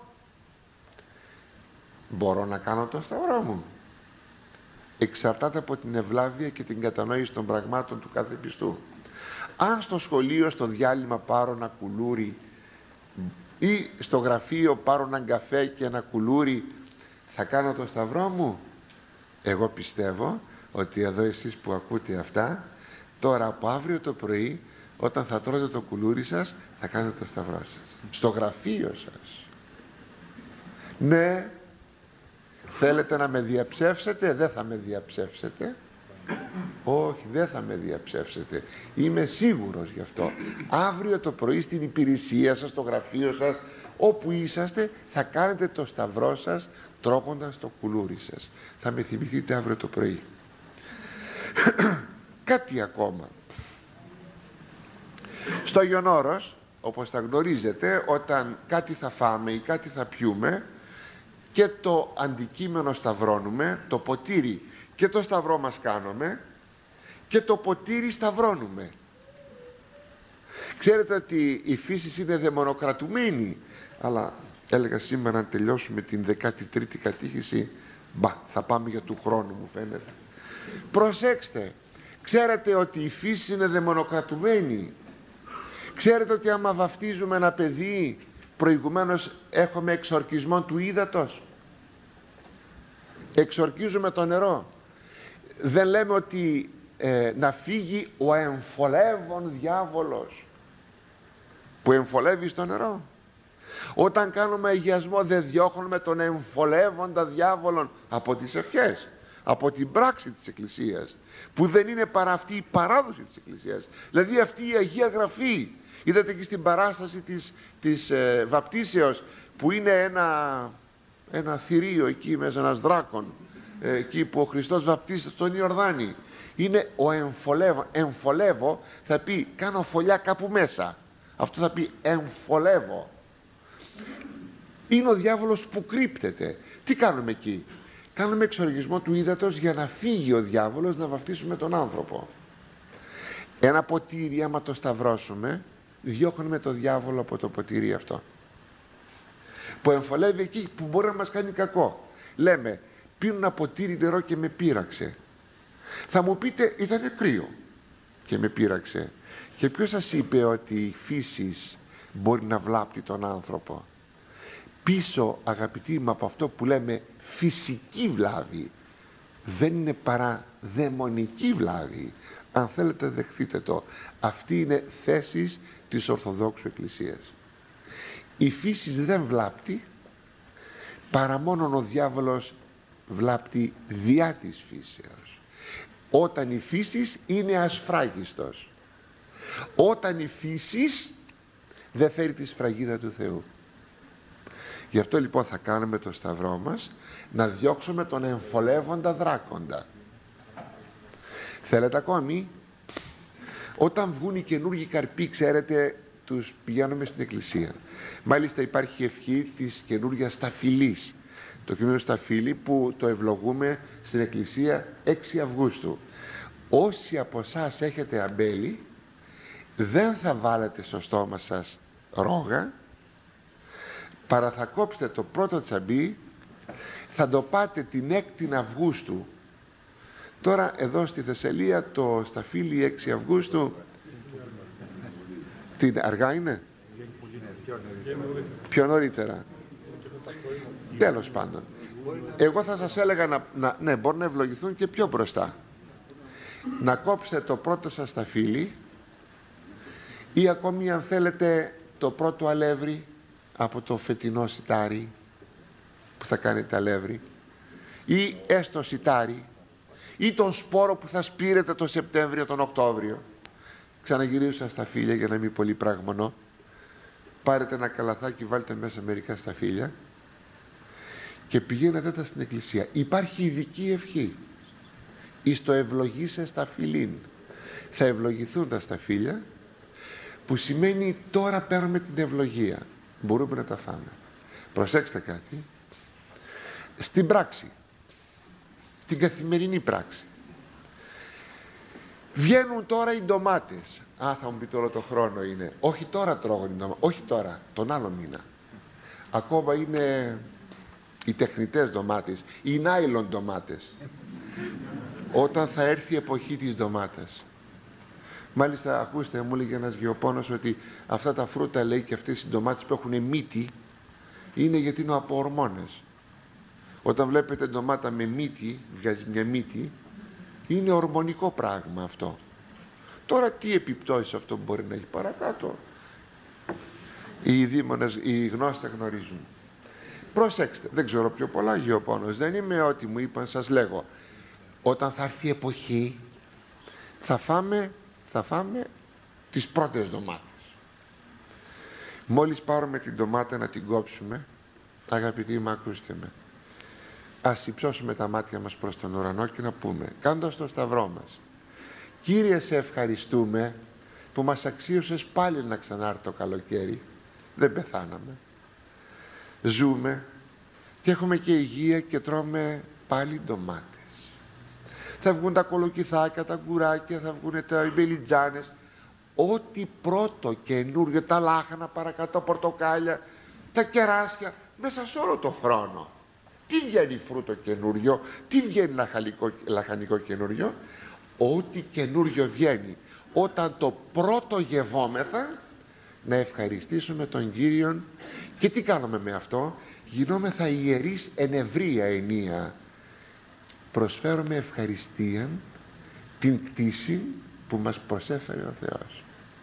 μπορώ να κάνω το Σταυρό μου. Εξαρτάται από την ευλάβεια και την κατανόηση των πραγμάτων του κάθε πιστού. Αν στο σχολείο στο διάλειμμα πάρω ένα κουλούρι, ή στο γραφείο πάρω έναν καφέ και ένα κουλούρι, θα κάνω το Σταυρό μου? Εγώ πιστεύω ότι εδώ εσείς που ακούτε αυτά, τώρα από αύριο το πρωί, όταν θα τρώτε το κουλούρι σας, θα κάνετε το Σταυρό σας στο γραφείο σας. Ναι, θέλετε να με διαψεύσετε? Δεν θα με διαψεύσετε. Όχι, δεν θα με διαψεύσετε, είμαι σίγουρος γι' αυτό. Αύριο το πρωί στην υπηρεσία σας, στο γραφείο σας, όπου είσαστε, θα κάνετε το Σταυρό σας τρώγοντας το κουλούρι σας. Θα με θυμηθείτε αύριο το πρωί. Κάτι ακόμα. Στο Άγιον Όρος, όπως τα γνωρίζετε, όταν κάτι θα φάμε ή κάτι θα πιούμε και το αντικείμενο σταυρώνουμε, το ποτήρι και το Σταυρό μας κάνουμε και το ποτήρι σταυρώνουμε. Ξέρετε ότι η φύση είναι δαιμονοκρατουμένη, αλλά έλεγα σήμερα να τελειώσουμε την δεκάτη τρίτη κατήχηση, μπα, θα πάμε για του χρόνου μου φαίνεται. Προσέξτε, ξέρετε ότι η φύση είναι δαιμονοκρατουμένη. Ξέρετε ότι άμα βαφτίζουμε ένα παιδί, προηγουμένως έχουμε εξορκισμό του ύδατος, εξορκίζουμε το νερό. Δεν λέμε ότι ε, να φύγει ο εμφολεύων διάβολος που εμφολεύει στο νερό? Όταν κάνουμε αγιασμό, δεν διώχνουμε τον εμφολεύοντα διάβολον από τις ευχές, από την πράξη της Εκκλησίας, που δεν είναι παρά αυτή η παράδοση της Εκκλησίας, δηλαδή αυτή η Αγία Γραφή. Είδατε και στην παράσταση της, της ε, βαπτίσεως, που είναι ένα, ένα θηρίο εκεί μέσα, ένας δράκων, ε, εκεί που ο Χριστός βαπτίζεται στον Ιορδάνη. Είναι ο εμφολεύω. Εμφολεύω θα πει κάνω φωλιά κάπου μέσα, αυτό θα πει εμφολεύω. Είναι ο διάβολος που κρύπτεται. Τι κάνουμε εκεί? Κάνουμε εξοργισμό του ύδατος για να φύγει ο διάβολος, να βαφτίσουμε τον άνθρωπο. Ένα ποτήρι, άμα το σταυρώσουμε, διώχνουμε το διάβολο από το ποτήρι αυτό που εμφολεύει εκεί που μπορεί να μας κάνει κακό. Λέμε, πίνω ένα ποτήρι νερό και με πείραξε. Θα μου πείτε, ήταν κρύο και με πείραξε. Και ποιος σας είπε ότι η φύση μπορεί να βλάπτει τον άνθρωπο? Πίσω, αγαπητοί μου, από αυτό που λέμε φυσική βλάβη, δεν είναι παρά δαιμονική βλάβη. Αν θέλετε δεχτείτε το. Αυτή είναι θέσεις της Ορθοδόξου Εκκλησίας. η φύση δεν βλάπτει, παρά μόνον ο διάβολος βλάπτει διά της φύσεως, όταν η φύσης είναι ασφράγιστος, όταν η φύσης δεν φέρει τη σφραγίδα του Θεού. Γι' αυτό λοιπόν θα κάνουμε το σταυρό μας, να διώξουμε τον εμφολεύοντα δράκοντα. Θέλετε ακόμη? Όταν βγουν οι καινούργιοι καρποί, ξέρετε, τους πηγαίνουμε στην εκκλησία. Μάλιστα υπάρχει ευχή της καινούργιας σταφυλής, το καινούργιο σταφύλι που το ευλογούμε στην εκκλησία έξι Αυγούστου. Όσοι από εσάς έχετε αμπέλι, δεν θα βάλετε στο στόμα σας ρόγα, παρά θα κόψετε το πρώτο τσαμπί, θα το πάτε την έκτη Αυγούστου. Τώρα εδώ στη Θεσσαλία το σταφύλι έξι Αυγούστου την αργά είναι, πιο νωρίτερα, τέλος πάντων. Εγώ θα σας έλεγα να, να, ναι, μπορεί να ευλογηθούν και πιο μπροστά, να κόψετε το πρώτο σας σταφύλι, ή ακόμη αν θέλετε το πρώτο αλεύρι από το φετινό σιτάρι που θα κάνετε αλεύρι, ή έστω σιτάρι, ή τον σπόρο που θα σπείρετε το Σεπτέμβριο, τον Οκτώβριο. Ξαναγυρίζω στα φύλλα για να μην πολύ πράγμονο. Πάρετε ένα καλαθάκι, βάλτε μέσα μερικά σταφύλια και πηγαίνετε τα στην εκκλησία. Υπάρχει ειδική ευχή, εις το ευλογήσε σταφυλήν. Θα ευλογηθούν τα σταφύλια, που σημαίνει τώρα παίρνουμε την ευλογία, μπορούμε να τα φάμε. Προσέξτε κάτι, στην πράξη, στην καθημερινή πράξη, βγαίνουν τώρα οι ντομάτες. Α, θα μου πείτε όλο το χρόνο είναι. Όχι τώρα τρώγουν οι ντομάτες, όχι τώρα, τον άλλο μήνα. Ακόμα είναι οι τεχνητές ντομάτες, οι νάιλον ντομάτες, όταν θα έρθει η εποχή της ντομάτας. Μάλιστα, ακούστε, μου έλεγε ένας γεωπόνος ότι αυτά τα φρούτα, λέει, και αυτές οι ντομάτες που έχουν μύτη είναι γιατί είναι από ορμόνες. Όταν βλέπετε ντομάτα με μύτη, βγάζει μια μύτη, είναι ορμονικό πράγμα αυτό. Τώρα τι επιπτώσεις αυτό μπορεί να έχει παρακάτω, οι δήμονες, οι γνώστες γνωρίζουν. Προσέξτε, δεν ξέρω πιο πολλά, γεωπόνος δεν είμαι, ό,τι μου είπαν σας λέγω. Όταν θα έρθει η εποχή θα φάμε, θα φάμε τις πρώτες ντομάτες. Μόλις πάρουμε την ντομάτα να την κόψουμε, αγαπητοί μου, ακούστε με, ας υψώσουμε τα μάτια μας προς τον ουρανό και να πούμε, κάνοντας το σταυρό μας, Κύριε, σε ευχαριστούμε που μας αξίωσες πάλι να ξανάρθει το καλοκαίρι. Δεν πεθάναμε, ζούμε και έχουμε και υγεία και τρώμε πάλι ντομάτες. Θα βγουν τα κολοκυθάκια, τα γκουράκια, θα βγουν τα μπελιτζάνες, ό,τι πρώτο καινούργιο, τα λάχανα παρακάτω, πορτοκάλια, τα κεράσια, μέσα σε όλο το χρόνο. Τι βγαίνει φρούτο καινούριο, τι βγαίνει λαχανικό, λαχανικό καινούριο? Ό,τι καινούριο βγαίνει, όταν το πρώτο γευόμεθα, να ευχαριστήσουμε τον Κύριον. Και τι κάνουμε με αυτό? Γινόμεθα ιερείς εν ευρεία ενία. Προσφέρουμε ευχαριστία την κτήση που μας προσέφερε ο Θεός.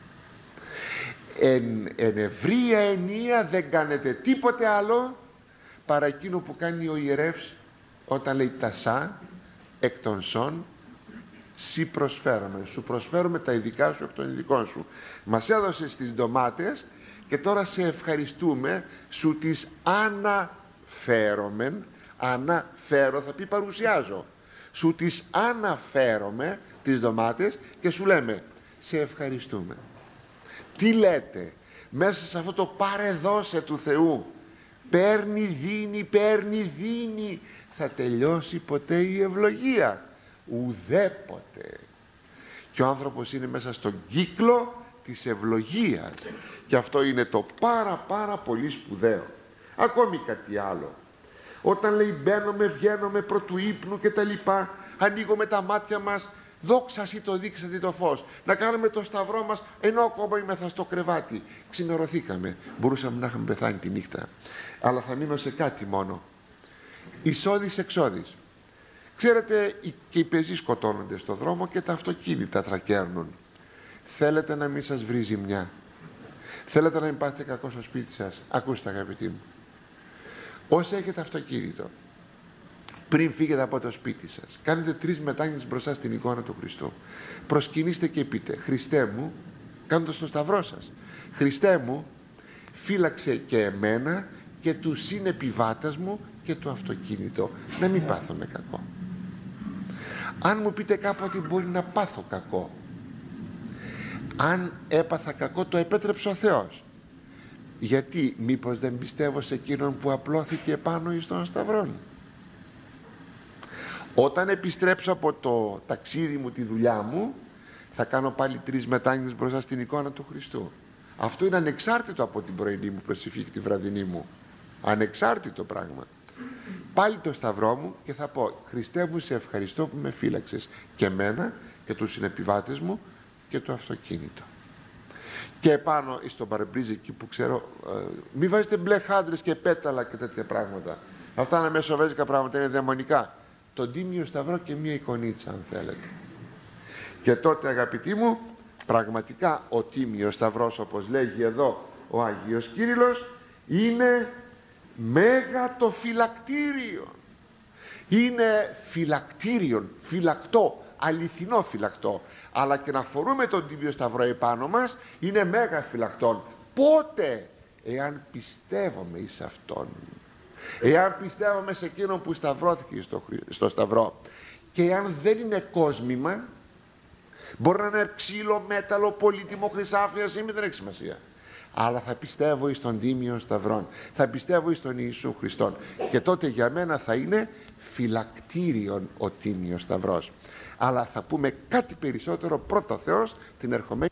Εν, εν ευρεία ενία δεν κάνετε τίποτε άλλο παρά εκείνο που κάνει ο ιερεύς όταν λέει τασά εκ των σών σοι προσφέρουμε, σου προσφέρουμε τα ειδικά σου εκ των ειδικών σου. Μας έδωσες τις ντομάτες και τώρα σε ευχαριστούμε, σου τις αναφέρομεν. Αναφέρω θα πει παρουσιάζω, σου τις αναφέρομαι τις ντομάτες και σου λέμε σε ευχαριστούμε. Τι λέτε? Μέσα σε αυτό το πάρε δώσε του Θεού, παίρνει δίνει, παίρνει δίνει, θα τελειώσει ποτέ η ευλογία? Ουδέποτε. Και ο άνθρωπος είναι μέσα στον κύκλο της ευλογίας, και αυτό είναι το πάρα πάρα πολύ σπουδαίο. Ακόμη κάτι άλλο, όταν λέει μπαίνουμε, βγαίνουμε πρωτού ύπνου και τα λοιπά, ανοίγουμε τα μάτια μας, δόξα σοι το δείξατε το φως, να κάνουμε το σταυρό μας ενώ ακόμα είμεθα στο κρεβάτι. Ξημερωθήκαμε, μπορούσαμε να είχαμε πεθάνει τη νύχτα. Αλλά θα μείνω σε κάτι μόνο, εισόδης εξόδης. Ξέρετε, και οι πεζοί σκοτώνονται στο δρόμο και τα αυτοκίνητα τρακέρνουν. Θέλετε να μην σας βρει ζημιά? Θέλετε να μην πάθετε κακό στο σπίτι σας? Ακούστε αγαπητοί μου, όσοι έχετε αυτοκίνητο, πριν φύγετε από το σπίτι σας, κάνετε τρεις μετάγγελσεις μπροστά στην εικόνα του Χριστού. Προσκυνήστε και πείτε: Χριστέ μου, κάνοντας το σταυρό σας, Χριστέ μου, φύλαξε και εμένα και τους συνεπιβάτες μου και το αυτοκίνητο, να μην πάθουμε κακό. Αν μου πείτε κάποτε μπορεί να πάθω κακό, αν έπαθα κακό το επέτρεψε ο Θεός, γιατί μήπως δεν πιστεύω σε εκείνον που απλώθηκε πάνω εις τον σταυρόν? Όταν επιστρέψω από το ταξίδι μου, τη δουλειά μου, θα κάνω πάλι τρεις μετάγγελσεις μπροστά στην εικόνα του Χριστού. Αυτό είναι ανεξάρτητο από την πρωινή μου προσευχή και τη βραδινή μου. Ανεξάρτητο πράγμα. Πάλι το σταυρό μου και θα πω: Χριστέ μου, σε ευχαριστώ που με φύλαξες και εμένα και τους συνεπιβάτες μου και το αυτοκίνητο. Και επάνω στο παρμπρίζ εκεί που ξέρω, ε, μην βάζετε μπλε χάντρες και πέταλα και τέτοια πράγματα. Αυτά είναι μεσοβέζικα πράγματα, είναι δαιμονικά. Τον τίμιο σταυρό και μία εικονίτσα, αν θέλετε. Και τότε αγαπητοί μου, πραγματικά ο τίμιος σταυρός, όπως λέγει εδώ ο Άγιος Κύριλλος, είναι μέγα το φυλακτήριο. Είναι φυλακτήριον, φυλακτό, αληθινό φυλακτό. Αλλά και να φορούμε τον τίμιο σταυρό επάνω μας είναι μέγα φυλακτόν. Πότε? Εάν πιστεύουμε εις αυτόν, εάν πιστεύουμε σε εκείνον που σταυρώθηκε στο, στο σταυρό. Και εάν δεν είναι κόσμημα, μπορεί να είναι ξύλο, μέταλλο, πολύτιμο, χρυσάφι, ασήμι, δεν έχει σημασία, αλλά θα πιστεύω εις τον τίμιο σταυρόν, θα πιστεύω εις τον Ιησού Χριστόν, και τότε για μένα θα είναι φυλακτήριον ο τίμιος σταυρός. Αλλά θα πούμε κάτι περισσότερο πρώτο Θεός την ερχομένη